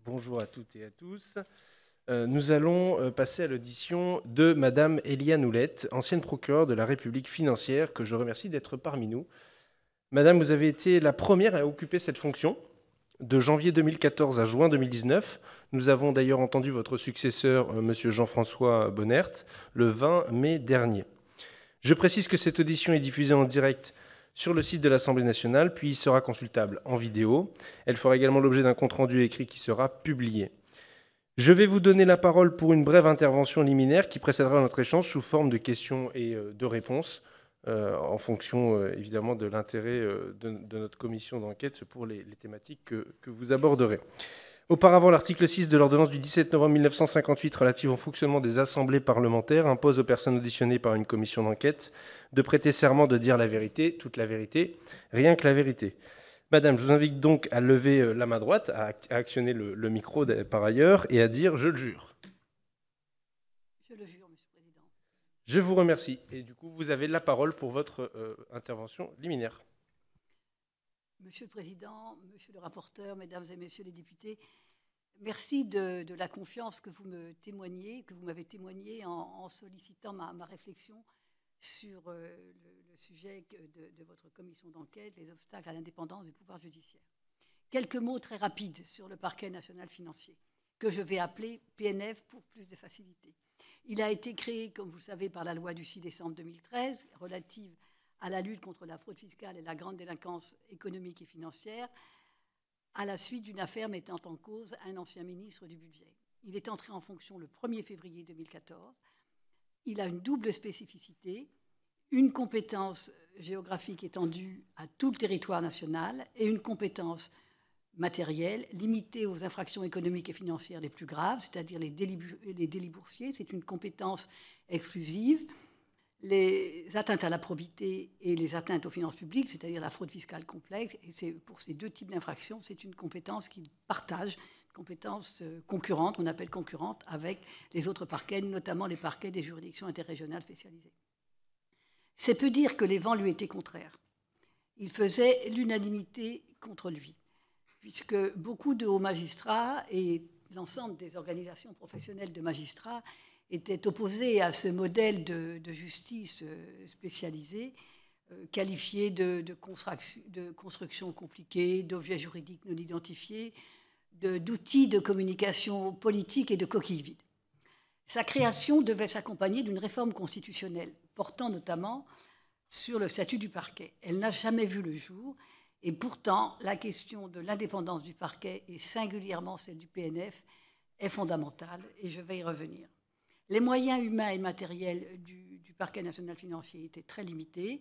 Bonjour à toutes et à tous. Nous allons passer à l'audition de Madame Éliane Houlette, ancienne procureure de la République financière, que je remercie d'être parmi nous. Madame, vous avez été la première à occuper cette fonction de janvier 2014 à juin 2019. Nous avons d'ailleurs entendu votre successeur, Monsieur Jean-François Bonnert, le 20 mai dernier. Je précise que cette audition est diffusée en direct sur le site de l'Assemblée nationale, puis sera consultable en vidéo. Elle fera également l'objet d'un compte-rendu écrit qui sera publié. Je vais vous donner la parole pour une brève intervention liminaire qui précédera notre échange sous forme de questions et de réponses, en fonction évidemment de l'intérêt de notre commission d'enquête pour les thématiques que vous aborderez. Auparavant, l'article 6 de l'ordonnance du 17 novembre 1958 relative au fonctionnement des assemblées parlementaires impose aux personnes auditionnées par une commission d'enquête de prêter serment de dire la vérité, toute la vérité, rien que la vérité. Madame, je vous invite donc à lever la main droite, à actionner le micro par ailleurs et à dire « je le jure ». Je le jure, Monsieur le Président. Je vous remercie. Et du coup, vous avez la parole pour votre intervention liminaire. Monsieur le Président, Monsieur le rapporteur, Mesdames et Messieurs les députés, merci de la confiance que vous me témoignez, que vous m'avez témoignée en sollicitant ma réflexion sur le sujet de votre commission d'enquête, les obstacles à l'indépendance du pouvoir judiciaire. Quelques mots très rapides sur le parquet national financier, que je vais appeler PNF pour plus de facilité. Il a été créé, comme vous le savez, par la loi du 6 décembre 2013 relative à la lutte contre la fraude fiscale et la grande délinquance économique et financière, à la suite d'une affaire mettant en cause un ancien ministre du Budget. Il est entré en fonction le 1er février 2014. Il a une double spécificité, une compétence géographique étendue à tout le territoire national et une compétence matérielle limitée aux infractions économiques et financières les plus graves, c'est-à-dire les délits boursiers. C'est une compétence exclusive. Les atteintes à la probité et les atteintes aux finances publiques, c'est-à-dire la fraude fiscale complexe, et pour ces deux types d'infractions, c'est une compétence qu'ils partagent, une compétence concurrente, on appelle concurrente, avec les autres parquets, notamment les parquets des juridictions interrégionales spécialisées. C'est peu dire que les vents lui étaient contraires. Il faisait l'unanimité contre lui, puisque beaucoup de hauts magistrats et l'ensemble des organisations professionnelles de magistrats étaient opposés à ce modèle de justice spécialisée, qualifié de construction compliquée, d'objets juridiques non identifiés, d'outils de communication politique et de coquilles vides. Sa création devait s'accompagner d'une réforme constitutionnelle, portant notamment sur le statut du parquet. Elle n'a jamais vu le jour, et pourtant, la question de l'indépendance du parquet, et singulièrement celle du PNF, est fondamentale, et je vais y revenir. Les moyens humains et matériels du parquet national financier étaient très limités.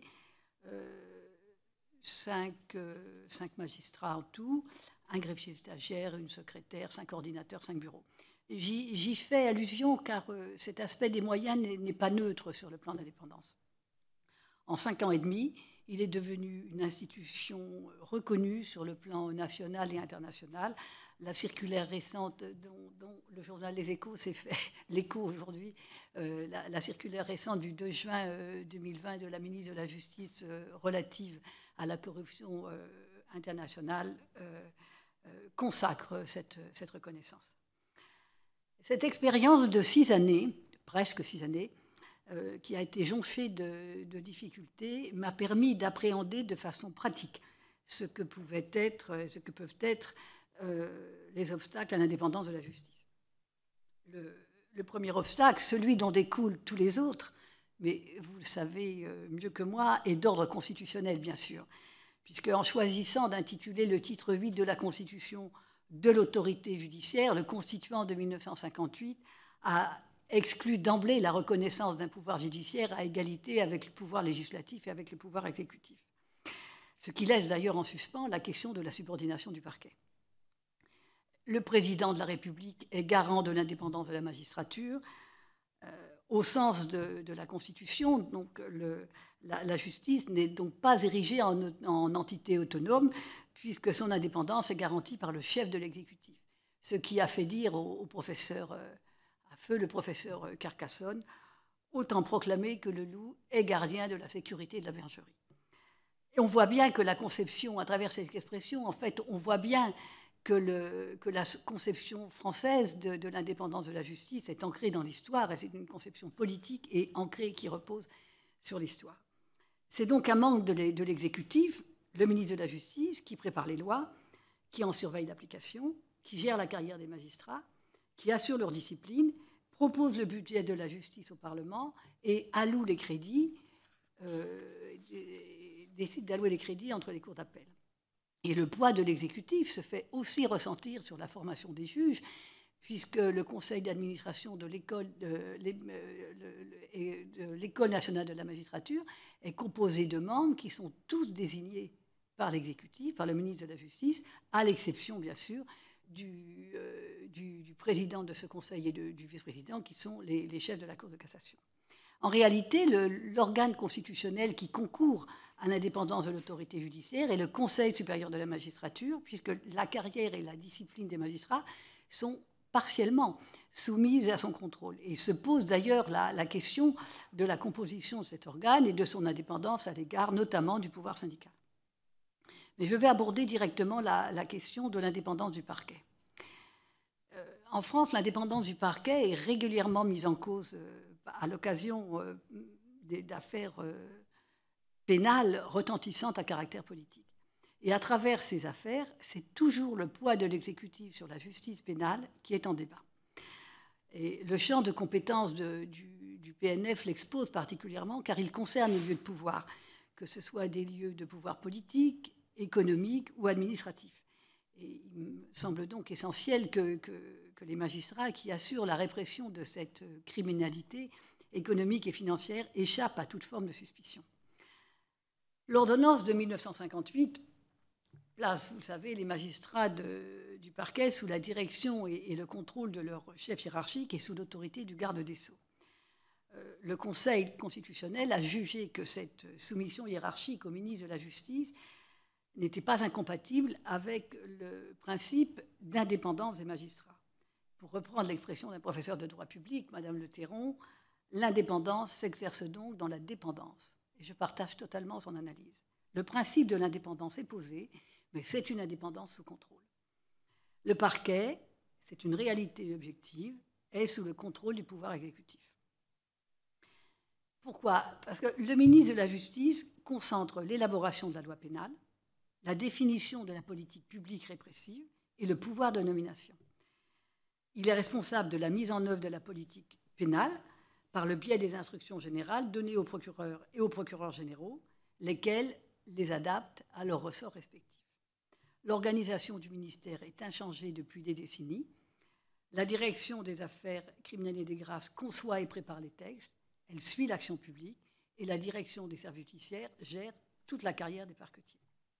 5 magistrats en tout, un greffier stagiaire, une secrétaire, 5 ordinateurs, 5 bureaux. J'y fais allusion car cet aspect des moyens n'est pas neutre sur le plan d'indépendance. En 5 ans et demi, il est devenu une institution reconnue sur le plan national et international. La circulaire récente dont le journal Les Échos s'est fait l'écho aujourd'hui, la circulaire récente du 2 juin 2020 de la ministre de la Justice relative à la corruption internationale consacre cette reconnaissance. Cette expérience de 6 années, presque 6 années, qui a été jonchée de difficultés, m'a permis d'appréhender de façon pratique ce que peuvent être les obstacles à l'indépendance de la justice. Le premier obstacle, celui dont découlent tous les autres, mais vous le savez mieux que moi, est d'ordre constitutionnel, bien sûr, puisque en choisissant d'intituler le titre 8 de la Constitution de l'autorité judiciaire, le constituant de 1958 a exclut d'emblée la reconnaissance d'un pouvoir judiciaire à égalité avec le pouvoir législatif et avec le pouvoir exécutif. Ce qui laisse d'ailleurs en suspens la question de la subordination du parquet. Le président de la République est garant de l'indépendance de la magistrature. Au sens de la Constitution, donc la justice n'est donc pas érigée en entité autonome, puisque son indépendance est garantie par le chef de l'exécutif. Ce qui a fait dire au professeur le professeur Carcassonne, autant proclamer que le loup est gardien de la sécurité de la bergerie. Et on voit bien que la conception, à travers cette expression, en fait, on voit bien que la conception française de l'indépendance de la justice est ancrée dans l'histoire, et c'est une conception politique et ancrée qui repose sur l'histoire. C'est donc un manque de l'exécutif, le ministre de la Justice, qui prépare les lois, qui en surveille l'application, qui gère la carrière des magistrats, qui assure leur discipline, propose le budget de la justice au Parlement et alloue les crédits, décide d'allouer les crédits entre les cours d'appel. Et le poids de l'exécutif se fait aussi ressentir sur la formation des juges, puisque le conseil d'administration de l'École nationale de la magistrature est composé de membres qui sont tous désignés par l'exécutif, par le ministre de la Justice, à l'exception, bien sûr, du président de ce conseil et du vice-président, qui sont les chefs de la Cour de cassation. En réalité, l'organe constitutionnel qui concourt à l'indépendance de l'autorité judiciaire est le Conseil supérieur de la magistrature, puisque la carrière et la discipline des magistrats sont partiellement soumises à son contrôle. Et se pose d'ailleurs la question de la composition de cet organe et de son indépendance à l'égard notamment du pouvoir syndical. Mais je vais aborder directement la question de l'indépendance du parquet. En France, l'indépendance du parquet est régulièrement mise en cause à l'occasion d'affaires pénales retentissantes à caractère politique. Et à travers ces affaires, c'est toujours le poids de l'exécutif sur la justice pénale qui est en débat. Et le champ de compétences du PNF l'expose particulièrement car il concerne les lieux de pouvoir, que ce soit des lieux de pouvoir politique, économique ou administratif. Et il me semble donc essentiel que les magistrats qui assurent la répression de cette criminalité économique et financière échappent à toute forme de suspicion. L'ordonnance de 1958 place, vous le savez, les magistrats du parquet sous la direction et le contrôle de leur chef hiérarchique et sous l'autorité du garde des Sceaux. Le Conseil constitutionnel a jugé que cette soumission hiérarchique au ministre de la Justice n'était pas incompatible avec le principe d'indépendance des magistrats. Pour reprendre l'expression d'un professeur de droit public, Madame Le Théron, l'indépendance s'exerce donc dans la dépendance. Et je partage totalement son analyse. Le principe de l'indépendance est posé, mais c'est une indépendance sous contrôle. Le parquet, c'est une réalité objective, est sous le contrôle du pouvoir exécutif. Pourquoi ? Parce que le ministre de la Justice concentre l'élaboration de la loi pénale, la définition de la politique publique répressive et le pouvoir de nomination. Il est responsable de la mise en œuvre de la politique pénale par le biais des instructions générales données aux procureurs et aux procureurs généraux, lesquels les adaptent à leurs ressorts respectifs. L'organisation du ministère est inchangée depuis des décennies. La direction des affaires criminelles et des grâces conçoit et prépare les textes, elle suit l'action publique et la direction des services judiciaires gère toute la carrière des parquetiers.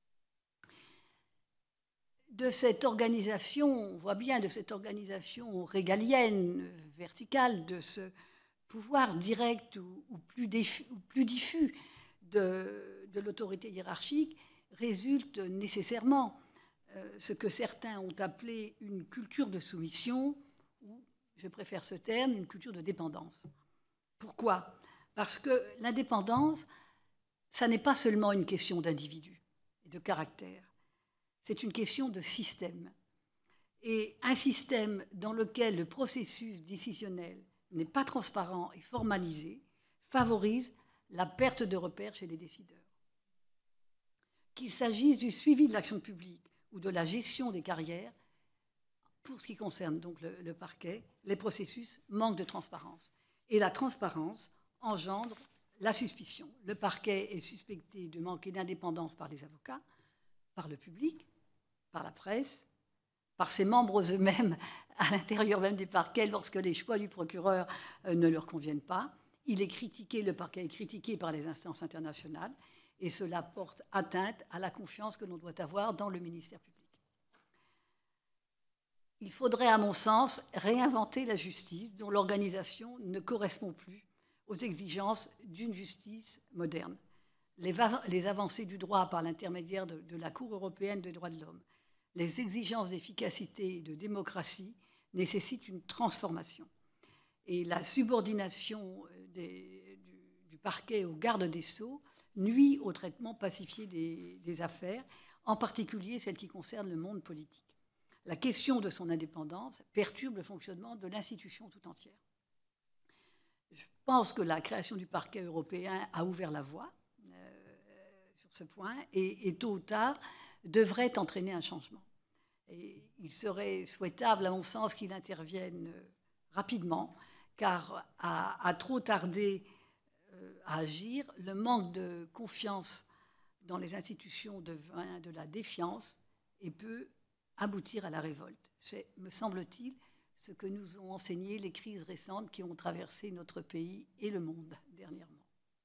De cette organisation, on voit bien de cette organisation régalienne, verticale, de ce pouvoir direct ou plus diffus de l'autorité hiérarchique, résulte nécessairement ce que certains ont appelé une culture de soumission, ou, je préfère ce terme, une culture de dépendance. Pourquoi ? Parce que l'indépendance, ça n'est pas seulement une question d'individu et de caractère. C'est une question de système. Et un système dans lequel le processus décisionnel n'est pas transparent et formalisé favorise la perte de repères chez les décideurs. Qu'il s'agisse du suivi de l'action publique ou de la gestion des carrières, pour ce qui concerne donc le parquet, les processus manquent de transparence. Et la transparence engendre la suspicion. Le parquet est suspecté de manquer d'indépendance par les avocats, par le public, par la presse, par ses membres eux-mêmes à l'intérieur même du parquet lorsque les choix du procureur ne leur conviennent pas. Le parquet est critiqué par les instances internationales et cela porte atteinte à la confiance que l'on doit avoir dans le ministère public. Il faudrait, à mon sens, réinventer la justice dont l'organisation ne correspond plus aux exigences d'une justice moderne. Les avancées du droit par l'intermédiaire de la Cour européenne des droits de l'homme, les exigences d'efficacité et de démocratie nécessitent une transformation. Et la subordination du parquet au garde des Sceaux nuit au traitement pacifié des affaires, en particulier celles qui concernent le monde politique. la question de son indépendance perturbe le fonctionnement de l'institution tout entière. Je pense que la création du parquet européen a ouvert la voie sur ce point et tôt ou tard devrait entraîner un changement. Et il serait souhaitable, à mon sens, qu'il intervienne rapidement, car à trop tarder à agir, le manque de confiance dans les institutions devient de la défiance et peut aboutir à la révolte. C'est, me semble-t-il, ce que nous ont enseigné les crises récentes qui ont traversé notre pays et le monde dernièrement.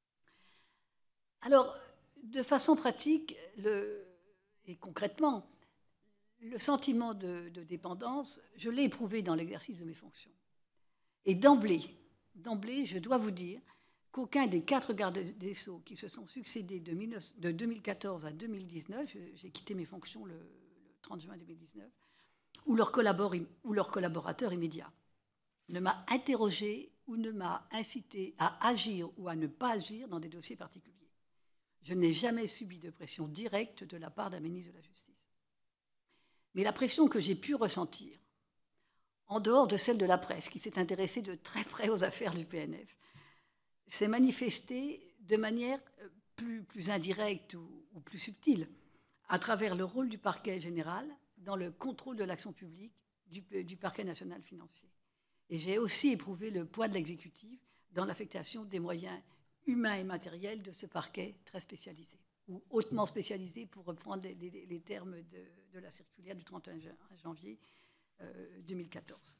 Alors, de façon pratique et concrètement, le sentiment de dépendance, je l'ai éprouvé dans l'exercice de mes fonctions. Et d'emblée, je dois vous dire qu'aucun des 4 gardes des Sceaux qui se sont succédés de 2014 à 2019, j'ai quitté mes fonctions le 30 juin 2019, ou leurs collaborateurs immédiats, ne m'a interrogé ou ne m'a incité à agir ou à ne pas agir dans des dossiers particuliers. Je n'ai jamais subi de pression directe de la part d'un ministre de la Justice. Mais la pression que j'ai pu ressentir, en dehors de celle de la presse, qui s'est intéressée de très près aux affaires du PNF, s'est manifestée de manière plus indirecte ou plus subtile, à travers le rôle du parquet général dans le contrôle de l'action publique du parquet national financier. Et j'ai aussi éprouvé le poids de l'exécutif dans l'affectation des moyens humains et matériels de ce parquet très spécialisé, ou hautement spécialisé, pour reprendre les termes de la circulaire du 31 janvier 2014.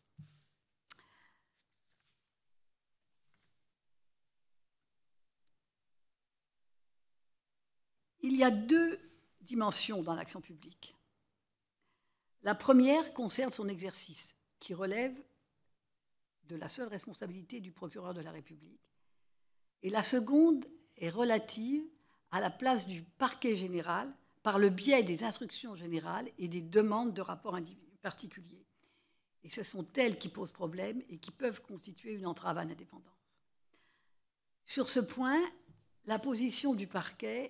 Il y a 2 dimensions dans l'action publique. La première concerne son exercice, qui relève de la seule responsabilité du procureur de la République. Et la seconde est relative à la place du parquet général par le biais des instructions générales et des demandes de rapports particuliers. Et ce sont elles qui posent problème et qui peuvent constituer une entrave à l'indépendance. Sur ce point, la position du parquet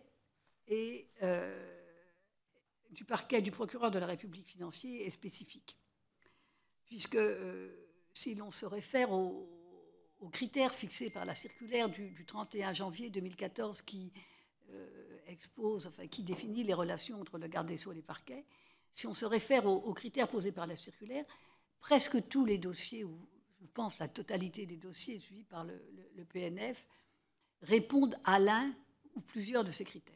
du procureur de la République financier est spécifique, puisque si l'on se réfère aux critères fixés par la circulaire du 31 janvier 2014 qui qui définit les relations entre le garde des Sceaux et les parquets, si on se réfère aux critères posés par la circulaire, presque tous les dossiers, ou je pense la totalité des dossiers suivis par le PNF, répondent à l'un ou plusieurs de ces critères.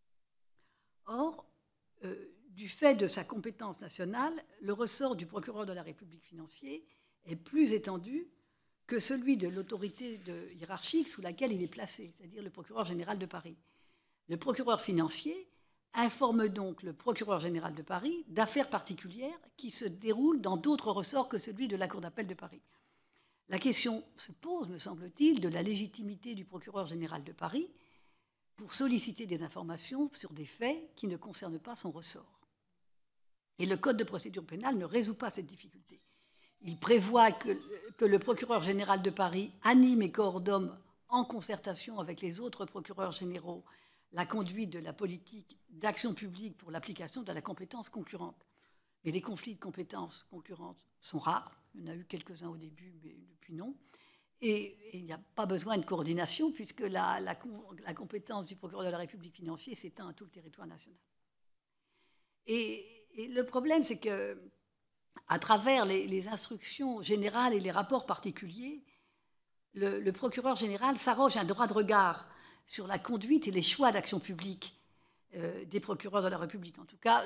Or, du fait de sa compétence nationale, le ressort du procureur de la République financier est plus étendu que celui de l'autorité hiérarchique sous laquelle il est placé, c'est-à-dire le procureur général de Paris. Le procureur financier informe donc le procureur général de Paris d'affaires particulières qui se déroulent dans d'autres ressorts que celui de la Cour d'appel de Paris. La question se pose, me semble-t-il, de la légitimité du procureur général de Paris pour solliciter des informations sur des faits qui ne concernent pas son ressort. Et le Code de procédure pénale ne résout pas cette difficulté. Il prévoit que le procureur général de Paris anime et coordonne en concertation avec les autres procureurs généraux la conduite de la politique d'action publique pour l'application de la compétence concurrente. Mais les conflits de compétences concurrentes sont rares. Il y en a eu quelques-uns au début, mais depuis non. Et il n'y a pas besoin de coordination puisque la compétence du procureur de la République financier s'étend à tout le territoire national. Et le problème, c'est que à travers les instructions générales et les rapports particuliers, le procureur général s'arroge un droit de regard sur la conduite et les choix d'action publique des procureurs de la République. En tout cas,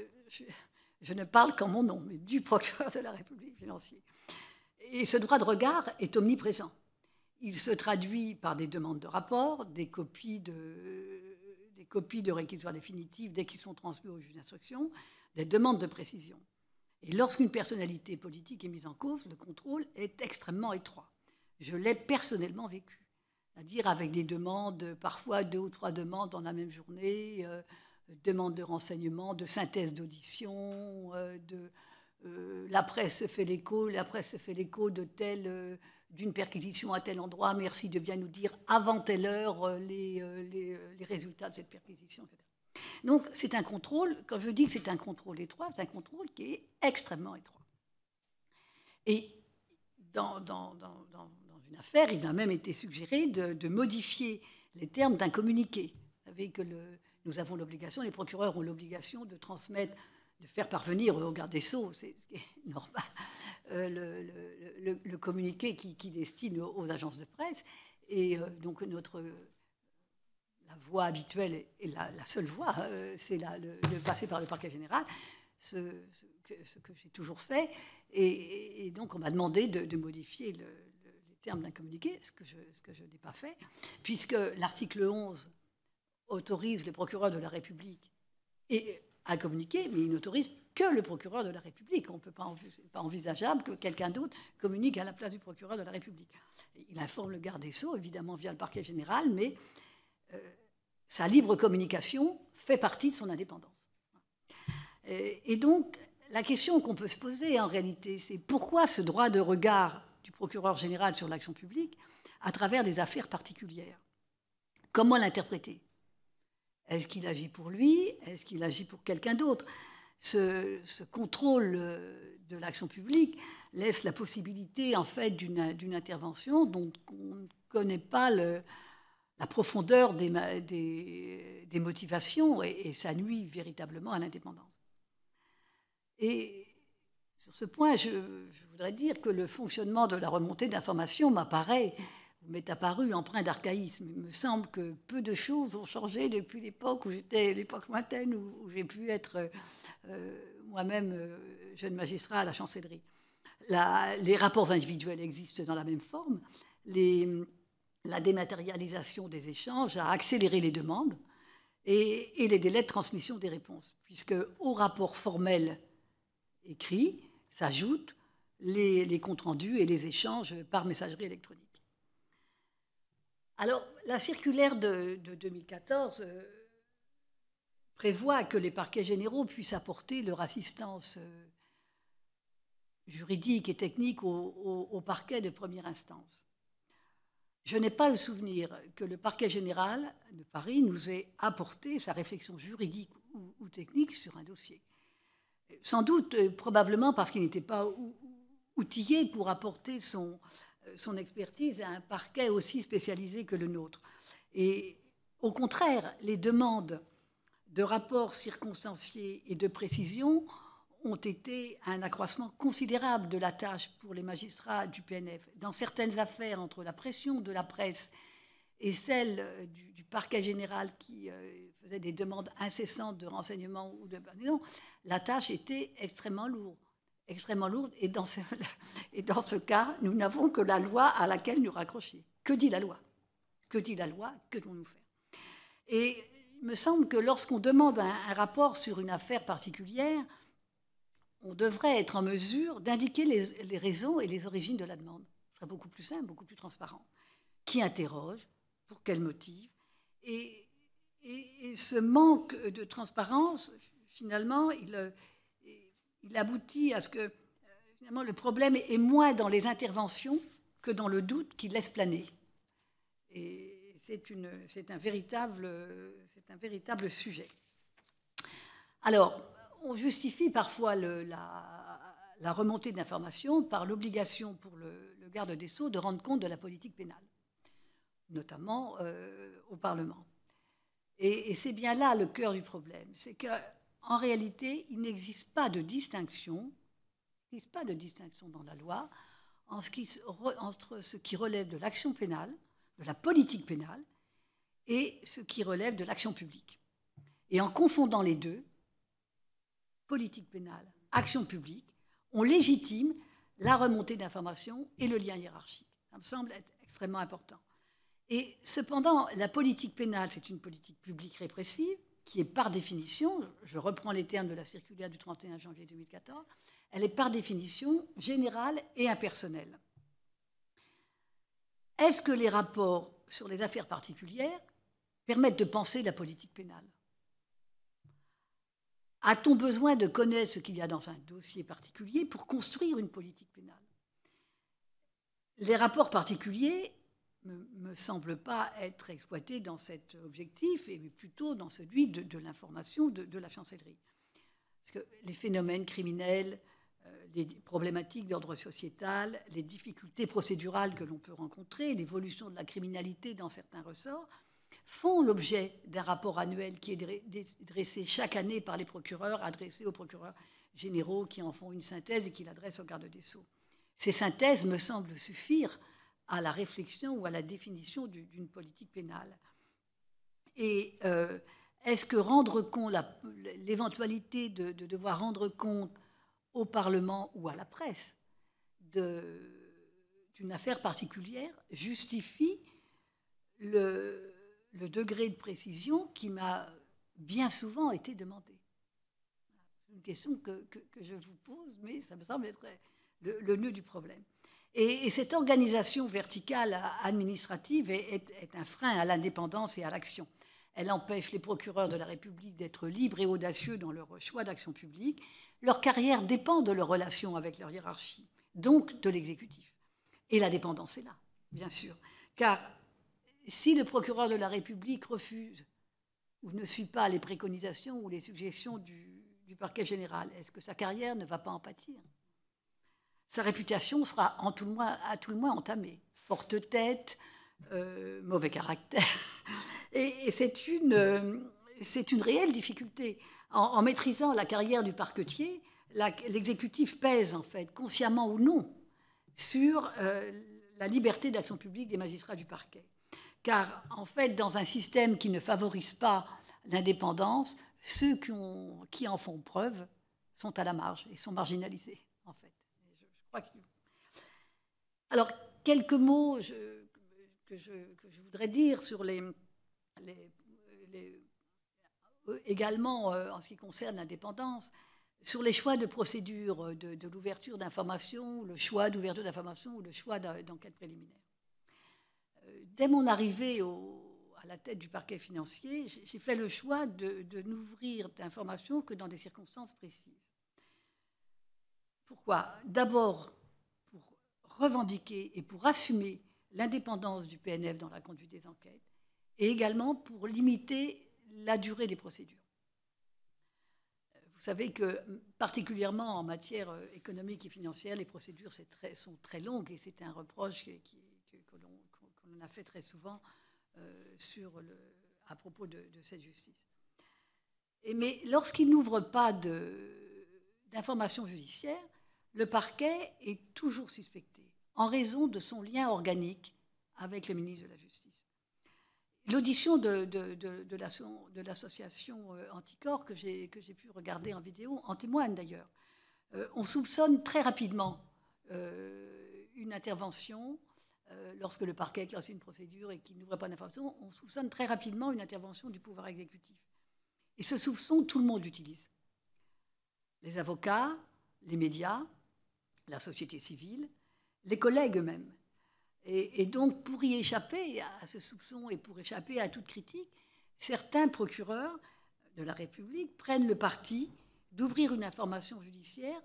je ne parle qu'en mon nom, mais du procureur de la République financier. Et ce droit de regard est omniprésent. Il se traduit par des demandes de rapports, des copies de réquisitoire définitive dès qu'ils sont transmis au juge d'instruction, des demandes de précision. Et lorsqu'une personnalité politique est mise en cause, le contrôle est extrêmement étroit. Je l'ai personnellement vécu, c'est-à-dire avec des demandes, parfois 2 ou 3 demandes dans la même journée, demandes de renseignements, de synthèse d'audition, la presse se fait l'écho d'une perquisition à tel endroit, merci de bien nous dire avant telle heure les résultats de cette perquisition, etc. Donc c'est un contrôle, quand je dis que c'est un contrôle étroit, c'est un contrôle qui est extrêmement étroit. Et dans une affaire, il a même été suggéré de modifier les termes d'un communiqué. Vous savez que nous avons l'obligation, les procureurs ont l'obligation de transmettre, de faire parvenir au garde des Sceaux, c'est ce qui est normal, le communiqué qui destine aux agences de presse. Et donc la voie habituelle et la seule voie, c'est de passer par le parquet général, ce que j'ai toujours fait. Et donc on m'a demandé de modifier les termes d'un communiqué, ce que je n'ai pas fait, puisque l'article 11 autorise les procureurs de la République à communiquer, mais il n'autorise que le procureur de la République. On peut pas, c'est pas envisageable que quelqu'un d'autre communique à la place du procureur de la République. Il informe le garde des Sceaux, évidemment via le parquet général, mais sa libre communication fait partie de son indépendance. Et donc, la question qu'on peut se poser en réalité, c'est pourquoi ce droit de regard du procureur général sur l'action publique à travers des affaires particulières? Comment l'interpréter? Est-ce qu'il agit pour lui? Est-ce qu'il agit pour quelqu'un d'autre? Ce contrôle de l'action publique laisse la possibilité en fait d'une intervention dont on ne connaît pas la profondeur des motivations et ça nuit véritablement à l'indépendance. Et sur ce point, je voudrais dire que le fonctionnement de la remontée d'informations m'est apparu empreint d'archaïsme. Il me semble que peu de choses ont changé depuis l'époque où j'étais, l'époque lointaine, où j'ai pu être moi-même jeune magistrat à la chancellerie. Les rapports individuels existent dans la même forme. La dématérialisation des échanges a accéléré les demandes et les délais de transmission des réponses, puisque au rapport formel écrit s'ajoutent les comptes rendus et les échanges par messagerie électronique. Alors, la circulaire de 2014 prévoit que les parquets généraux puissent apporter leur assistance juridique et technique au parquet de première instance. Je n'ai pas le souvenir que le parquet général de Paris nous ait apporté sa réflexion juridique ou technique sur un dossier. Sans doute, probablement parce qu'il n'était pas outillé pour apporter son expertise à un parquet aussi spécialisé que le nôtre. Et au contraire, les demandes de rapports circonstanciés et de précision ont été un accroissement considérable de la tâche pour les magistrats du PNF. Dans certaines affaires, entre la pression de la presse et celle du parquet général qui faisait des demandes incessantes de renseignements ou de... Non, la tâche était extrêmement lourde. Et dans ce cas, nous n'avons que la loi à laquelle nous raccrocher. Que dit la loi? Que dit la loi? Que devons-nous faire? Et il me semble que lorsqu'on demande un rapport sur une affaire particulière, on devrait être en mesure d'indiquer les raisons et les origines de la demande. Ce serait beaucoup plus simple, beaucoup plus transparent. Qui interroge? Pour quel motif? Et ce manque de transparence, finalement, il aboutit à ce que finalement, le problème est moins dans les interventions que dans le doute qui laisse planer. Et c'est un véritable sujet. Alors, on justifie parfois la remontée d'informations par l'obligation pour le garde des Sceaux de rendre compte de la politique pénale, notamment au Parlement. Et c'est bien là le cœur du problème. C'est qu'en réalité, il n'existe pas de distinction dans la loi entre ce qui relève de l'action pénale, de la politique pénale, et ce qui relève de l'action publique. Et en confondant les deux, politique pénale, action publique, on légitime la remontée d'informations et le lien hiérarchique. Ça me semble être extrêmement important. Et cependant, la politique pénale, c'est une politique publique répressive qui est par définition, je reprends les termes de la circulaire du 31 janvier 2014, elle est par définition générale et impersonnelle. Est-ce que les rapports sur les affaires particulières permettent de penser la politique pénale? A-t-on besoin de connaître ce qu'il y a dans un dossier particulier pour construire une politique pénale? Les rapports particuliers me semble pas être exploité dans cet objectif, et plutôt dans celui de l'information de la chancellerie. Parce que les phénomènes criminels, les problématiques d'ordre sociétal, les difficultés procédurales que l'on peut rencontrer, l'évolution de la criminalité dans certains ressorts, font l'objet d'un rapport annuel qui est dressé chaque année par les procureurs, adressé aux procureurs généraux qui en font une synthèse et qui l'adressent au garde des Sceaux. Ces synthèses me semblent suffire à la réflexion ou à la définition d'une politique pénale. Et est-ce que rendre compte, l'éventualité de devoir rendre compte au Parlement ou à la presse d'une affaire particulière justifie le degré de précision qui m'a bien souvent été demandé? C'est une question que je vous pose, mais ça me semble être le nœud du problème. Et cette organisation verticale administrative est un frein à l'indépendance et à l'action. Elle empêche les procureurs de la République d'être libres et audacieux dans leur choix d'action publique. Leur carrière dépend de leur relation avec leur hiérarchie, donc de l'exécutif. Et la dépendance est là, bien sûr. Car si le procureur de la République refuse ou ne suit pas les préconisations ou les suggestions du parquet général, est-ce que sa carrière ne va pas en pâtir? Sa réputation sera à tout le moins entamée. Forte tête, mauvais caractère. Et c'est une réelle difficulté. En maîtrisant la carrière du parquetier, l'exécutif pèse, en fait, consciemment ou non, sur la liberté d'action publique des magistrats du parquet. Car, en fait, dans un système qui ne favorise pas l'indépendance, ceux qui en font preuve sont à la marge et sont marginalisés, en fait. Alors, quelques mots que je voudrais dire sur également en ce qui concerne l'indépendance, sur les choix de procédure de l'ouverture d'informations, le choix d'ouverture d'informations ou le choix d'enquête préliminaire. Dès mon arrivée à la tête du parquet financier, j'ai fait le choix de n'ouvrir d'informations que dans des circonstances précises. Pourquoi? D'abord, pour revendiquer et pour assumer l'indépendance du PNF dans la conduite des enquêtes, et également pour limiter la durée des procédures. Vous savez que, particulièrement en matière économique et financière, les procédures sont très longues, et c'est un reproche que l'on a fait très souvent à propos de cette justice. Mais lorsqu'il n'ouvre pas d'informations judiciaires, le parquet est toujours suspecté en raison de son lien organique avec le ministre de la Justice. L'audition de l'association Anticorps que j'ai pu regarder en vidéo en témoigne d'ailleurs. On soupçonne très rapidement une intervention lorsque le parquet classe une procédure et qu'il n'ouvre pas d'information. On soupçonne très rapidement une intervention du pouvoir exécutif. Et ce soupçon, tout le monde l'utilise. Les avocats, les médias, la société civile, les collègues eux-mêmes. Et donc, pour y échapper à ce soupçon et pour échapper à toute critique, certains procureurs de la République prennent le parti d'ouvrir une information judiciaire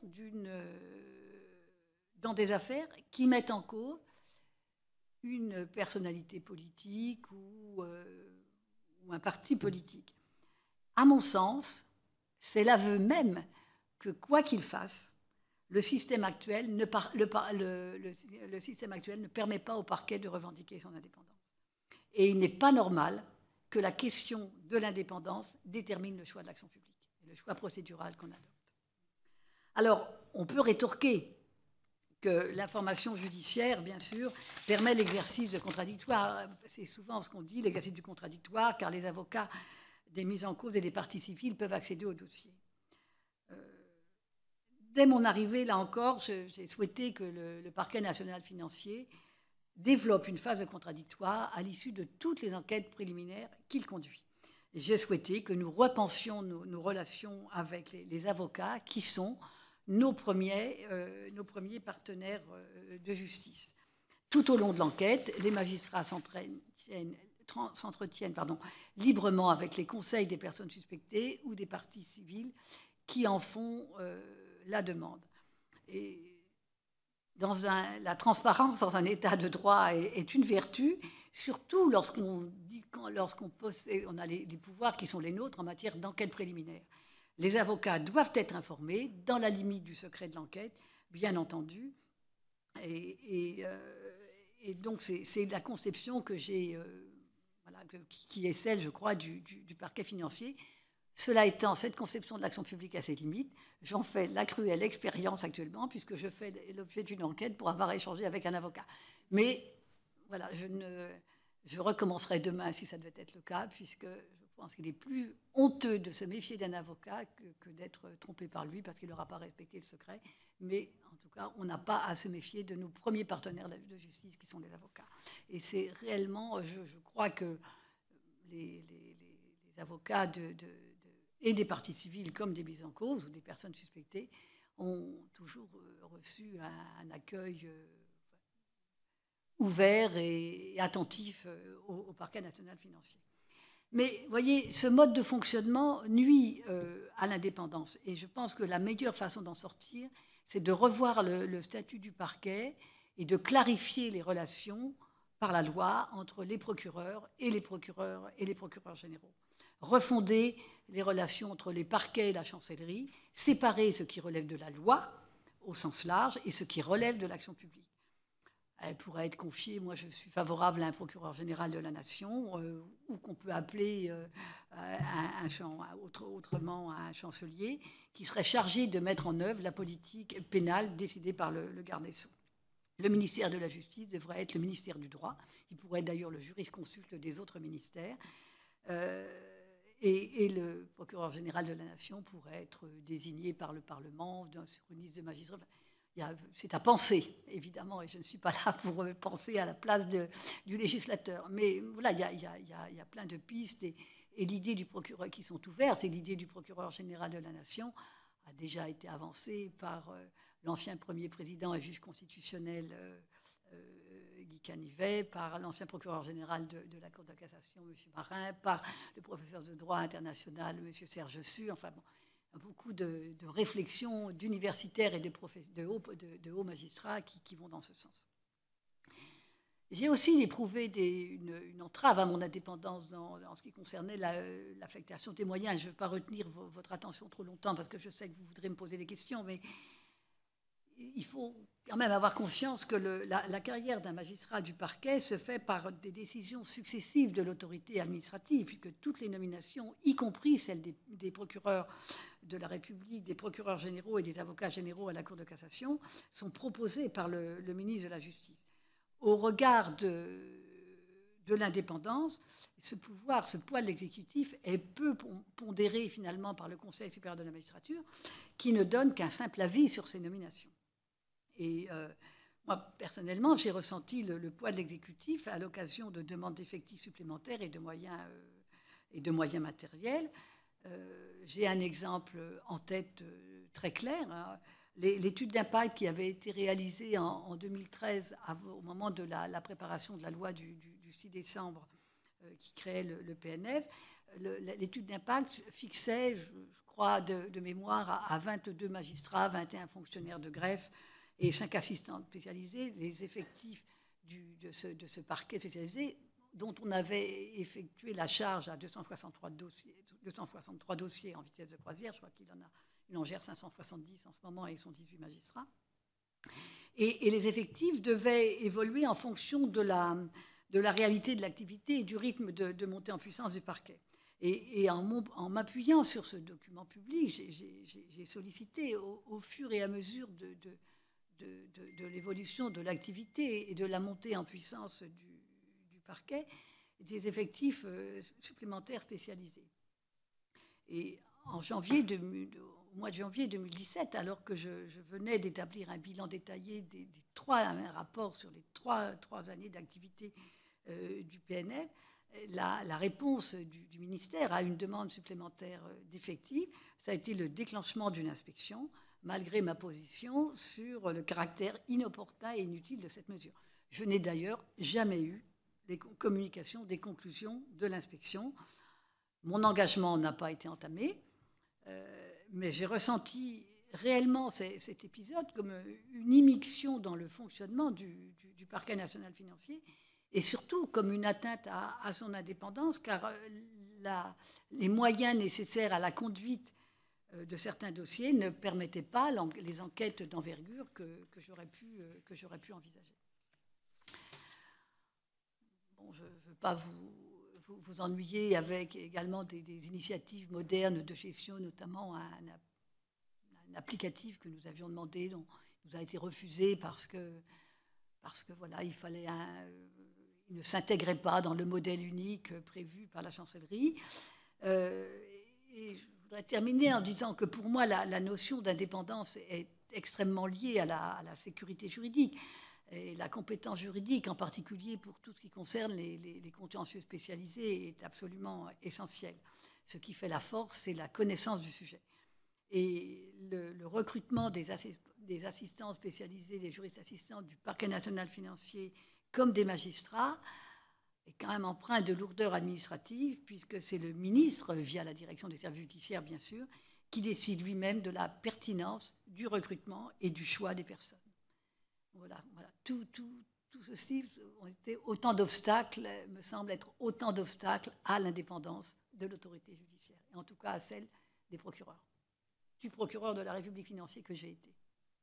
dans des affaires qui mettent en cause une personnalité politique ou un parti politique. À mon sens, c'est l'aveu même que, quoi qu'il fasse, le système actuel ne permet pas au parquet de revendiquer son indépendance. Et il n'est pas normal que la question de l'indépendance détermine le choix de l'action publique, le choix procédural qu'on adopte. Alors, on peut rétorquer que l'information judiciaire, bien sûr, permet l'exercice de contradictoire. C'est souvent ce qu'on dit, l'exercice du contradictoire, car les avocats des mises en cause et des parties civiles peuvent accéder au dossier. Dès mon arrivée, là encore, j'ai souhaité que le parquet national financier développe une phase de contradictoire à l'issue de toutes les enquêtes préliminaires qu'il conduit. Et j'ai souhaité que nous repensions nos relations avec les avocats qui sont nos premiers partenaires de justice. Tout au long de l'enquête, les magistrats s'entretiennent librement avec les conseils des personnes suspectées ou des parties civiles qui en font la demande. Et la transparence dans un état de droit est une vertu, surtout lorsqu'on a les pouvoirs qui sont les nôtres en matière d'enquête préliminaire. Les avocats doivent être informés dans la limite du secret de l'enquête, bien entendu. Et donc, c'est la conception que j'ai, qui est celle, je crois, du parquet financier. Cela étant, cette conception de l'action publique a ses limites. J'en fais la cruelle expérience actuellement, puisque je fais l'objet d'une enquête pour avoir échangé avec un avocat. Mais voilà, je recommencerai demain si ça devait être le cas, puisque je pense qu'il est plus honteux de se méfier d'un avocat que d'être trompé par lui, parce qu'il n'aura pas respecté le secret. Mais en tout cas, on n'a pas à se méfier de nos premiers partenaires de justice, qui sont les avocats. Et c'est réellement, je crois que les avocats et des parties civiles comme des mises en cause ou des personnes suspectées ont toujours reçu un accueil ouvert et attentif au parquet national financier. Mais voyez, ce mode de fonctionnement nuit à l'indépendance. Et je pense que la meilleure façon d'en sortir, c'est de revoir le statut du parquet et de clarifier les relations par la loi entre les procureurs et les procureurs généraux. Refonder les relations entre les parquets et la chancellerie, séparer ce qui relève de la loi au sens large et ce qui relève de l'action publique. Elle pourrait être confiée, moi je suis favorable à un procureur général de la nation, ou qu'on peut appeler autrement un chancelier, qui serait chargé de mettre en œuvre la politique pénale décidée par le garde des Sceaux. Le ministère de la Justice devrait être le ministère du droit. Il pourrait être d'ailleurs le jurisconsulte des autres ministères. Et le procureur général de la Nation pourrait être désigné par le Parlement sur une liste de magistrats. C'est à penser, évidemment, et je ne suis pas là pour penser à la place du législateur. Mais voilà, il y a plein de pistes, et l'idée du procureur qui sont ouvertes, et l'idée du procureur général de la Nation a déjà été avancée par l'ancien premier président et juge constitutionnel Guy Canivet, par l'ancien procureur général de la Cour de cassation, M. Marin, par le professeur de droit international, M. Serge Su. Enfin bon, beaucoup de réflexions d'universitaires et de hauts magistrats qui vont dans ce sens. J'ai aussi éprouvé une entrave à mon indépendance en ce qui concernait l'affectation des moyens. Je ne veux pas retenir votre attention trop longtemps parce que je sais que vous voudrez me poser des questions, mais il faut quand même avoir conscience que la carrière d'un magistrat du parquet se fait par des décisions successives de l'autorité administrative, puisque toutes les nominations, y compris celles des procureurs de la République, des procureurs généraux et des avocats généraux à la Cour de cassation, sont proposées par le ministre de la Justice. Au regard de l'indépendance, ce poids de l'exécutif est peu pondéré finalement par le Conseil supérieur de la magistrature, qui ne donne qu'un simple avis sur ces nominations. Et moi, personnellement, j'ai ressenti le poids de l'exécutif à l'occasion de demandes d'effectifs supplémentaires et de moyens matériels. J'ai un exemple en tête très clair. Hein. L'étude d'impact qui avait été réalisée en 2013, au moment de la préparation de la loi du 6 décembre qui créait le PNF, l'étude d'impact fixait, je crois, de mémoire, à 22 magistrats, 21 fonctionnaires de greffe et 5 assistants spécialisés, les effectifs de ce parquet spécialisé, dont on avait effectué la charge à 263 dossiers en vitesse de croisière. Je crois qu'il en gère 570 en ce moment et ils sont 18 magistrats. Et les effectifs devaient évoluer en fonction de la réalité de l'activité et du rythme de montée en puissance du parquet. Et en m'appuyant sur ce document public, j'ai sollicité au fur et à mesure de l'évolution de l'activité et de la montée en puissance du parquet des effectifs supplémentaires spécialisés. Et au mois de janvier 2017, alors que je venais d'établir un bilan détaillé un rapport sur les trois années d'activité du PNF, la réponse du ministère à une demande supplémentaire d'effectifs, ça a été le déclenchement d'une inspection, malgré ma position sur le caractère inopportun et inutile de cette mesure. Je n'ai d'ailleurs jamais eu les communications des conclusions de l'inspection. Mon engagement n'a pas été entamé, mais j'ai ressenti réellement cet épisode comme une immixtion dans le fonctionnement du parquet national financier et surtout comme une atteinte à son indépendance, car les moyens nécessaires à la conduite de certains dossiers ne permettaient pas les enquêtes d'envergure que j'aurais pu envisager. Bon, je ne veux pas vous ennuyer avec également des initiatives modernes de gestion, notamment un applicatif que nous avions demandé, dont il nous a été refusé parce que voilà, il ne s'intégrait pas dans le modèle unique prévu par la chancellerie. Et je voudrais terminer en disant que pour moi, la notion d'indépendance est extrêmement liée à la sécurité juridique. Et la compétence juridique, en particulier pour tout ce qui concerne les contentieux spécialisés, est absolument essentielle. Ce qui fait la force, c'est la connaissance du sujet. Et le recrutement des assistants spécialisés, des juristes assistants du parquet national financier, comme des magistrats, est quand même empreint de lourdeur administrative, puisque c'est le ministre, via la direction des services judiciaires, bien sûr, qui décide lui-même de la pertinence du recrutement et du choix des personnes. Voilà. Tout ceci ont été autant d'obstacles, me semble être autant d'obstacles à l'indépendance de l'autorité judiciaire, et en tout cas à celle des procureurs, du procureur de la République financière que j'ai été.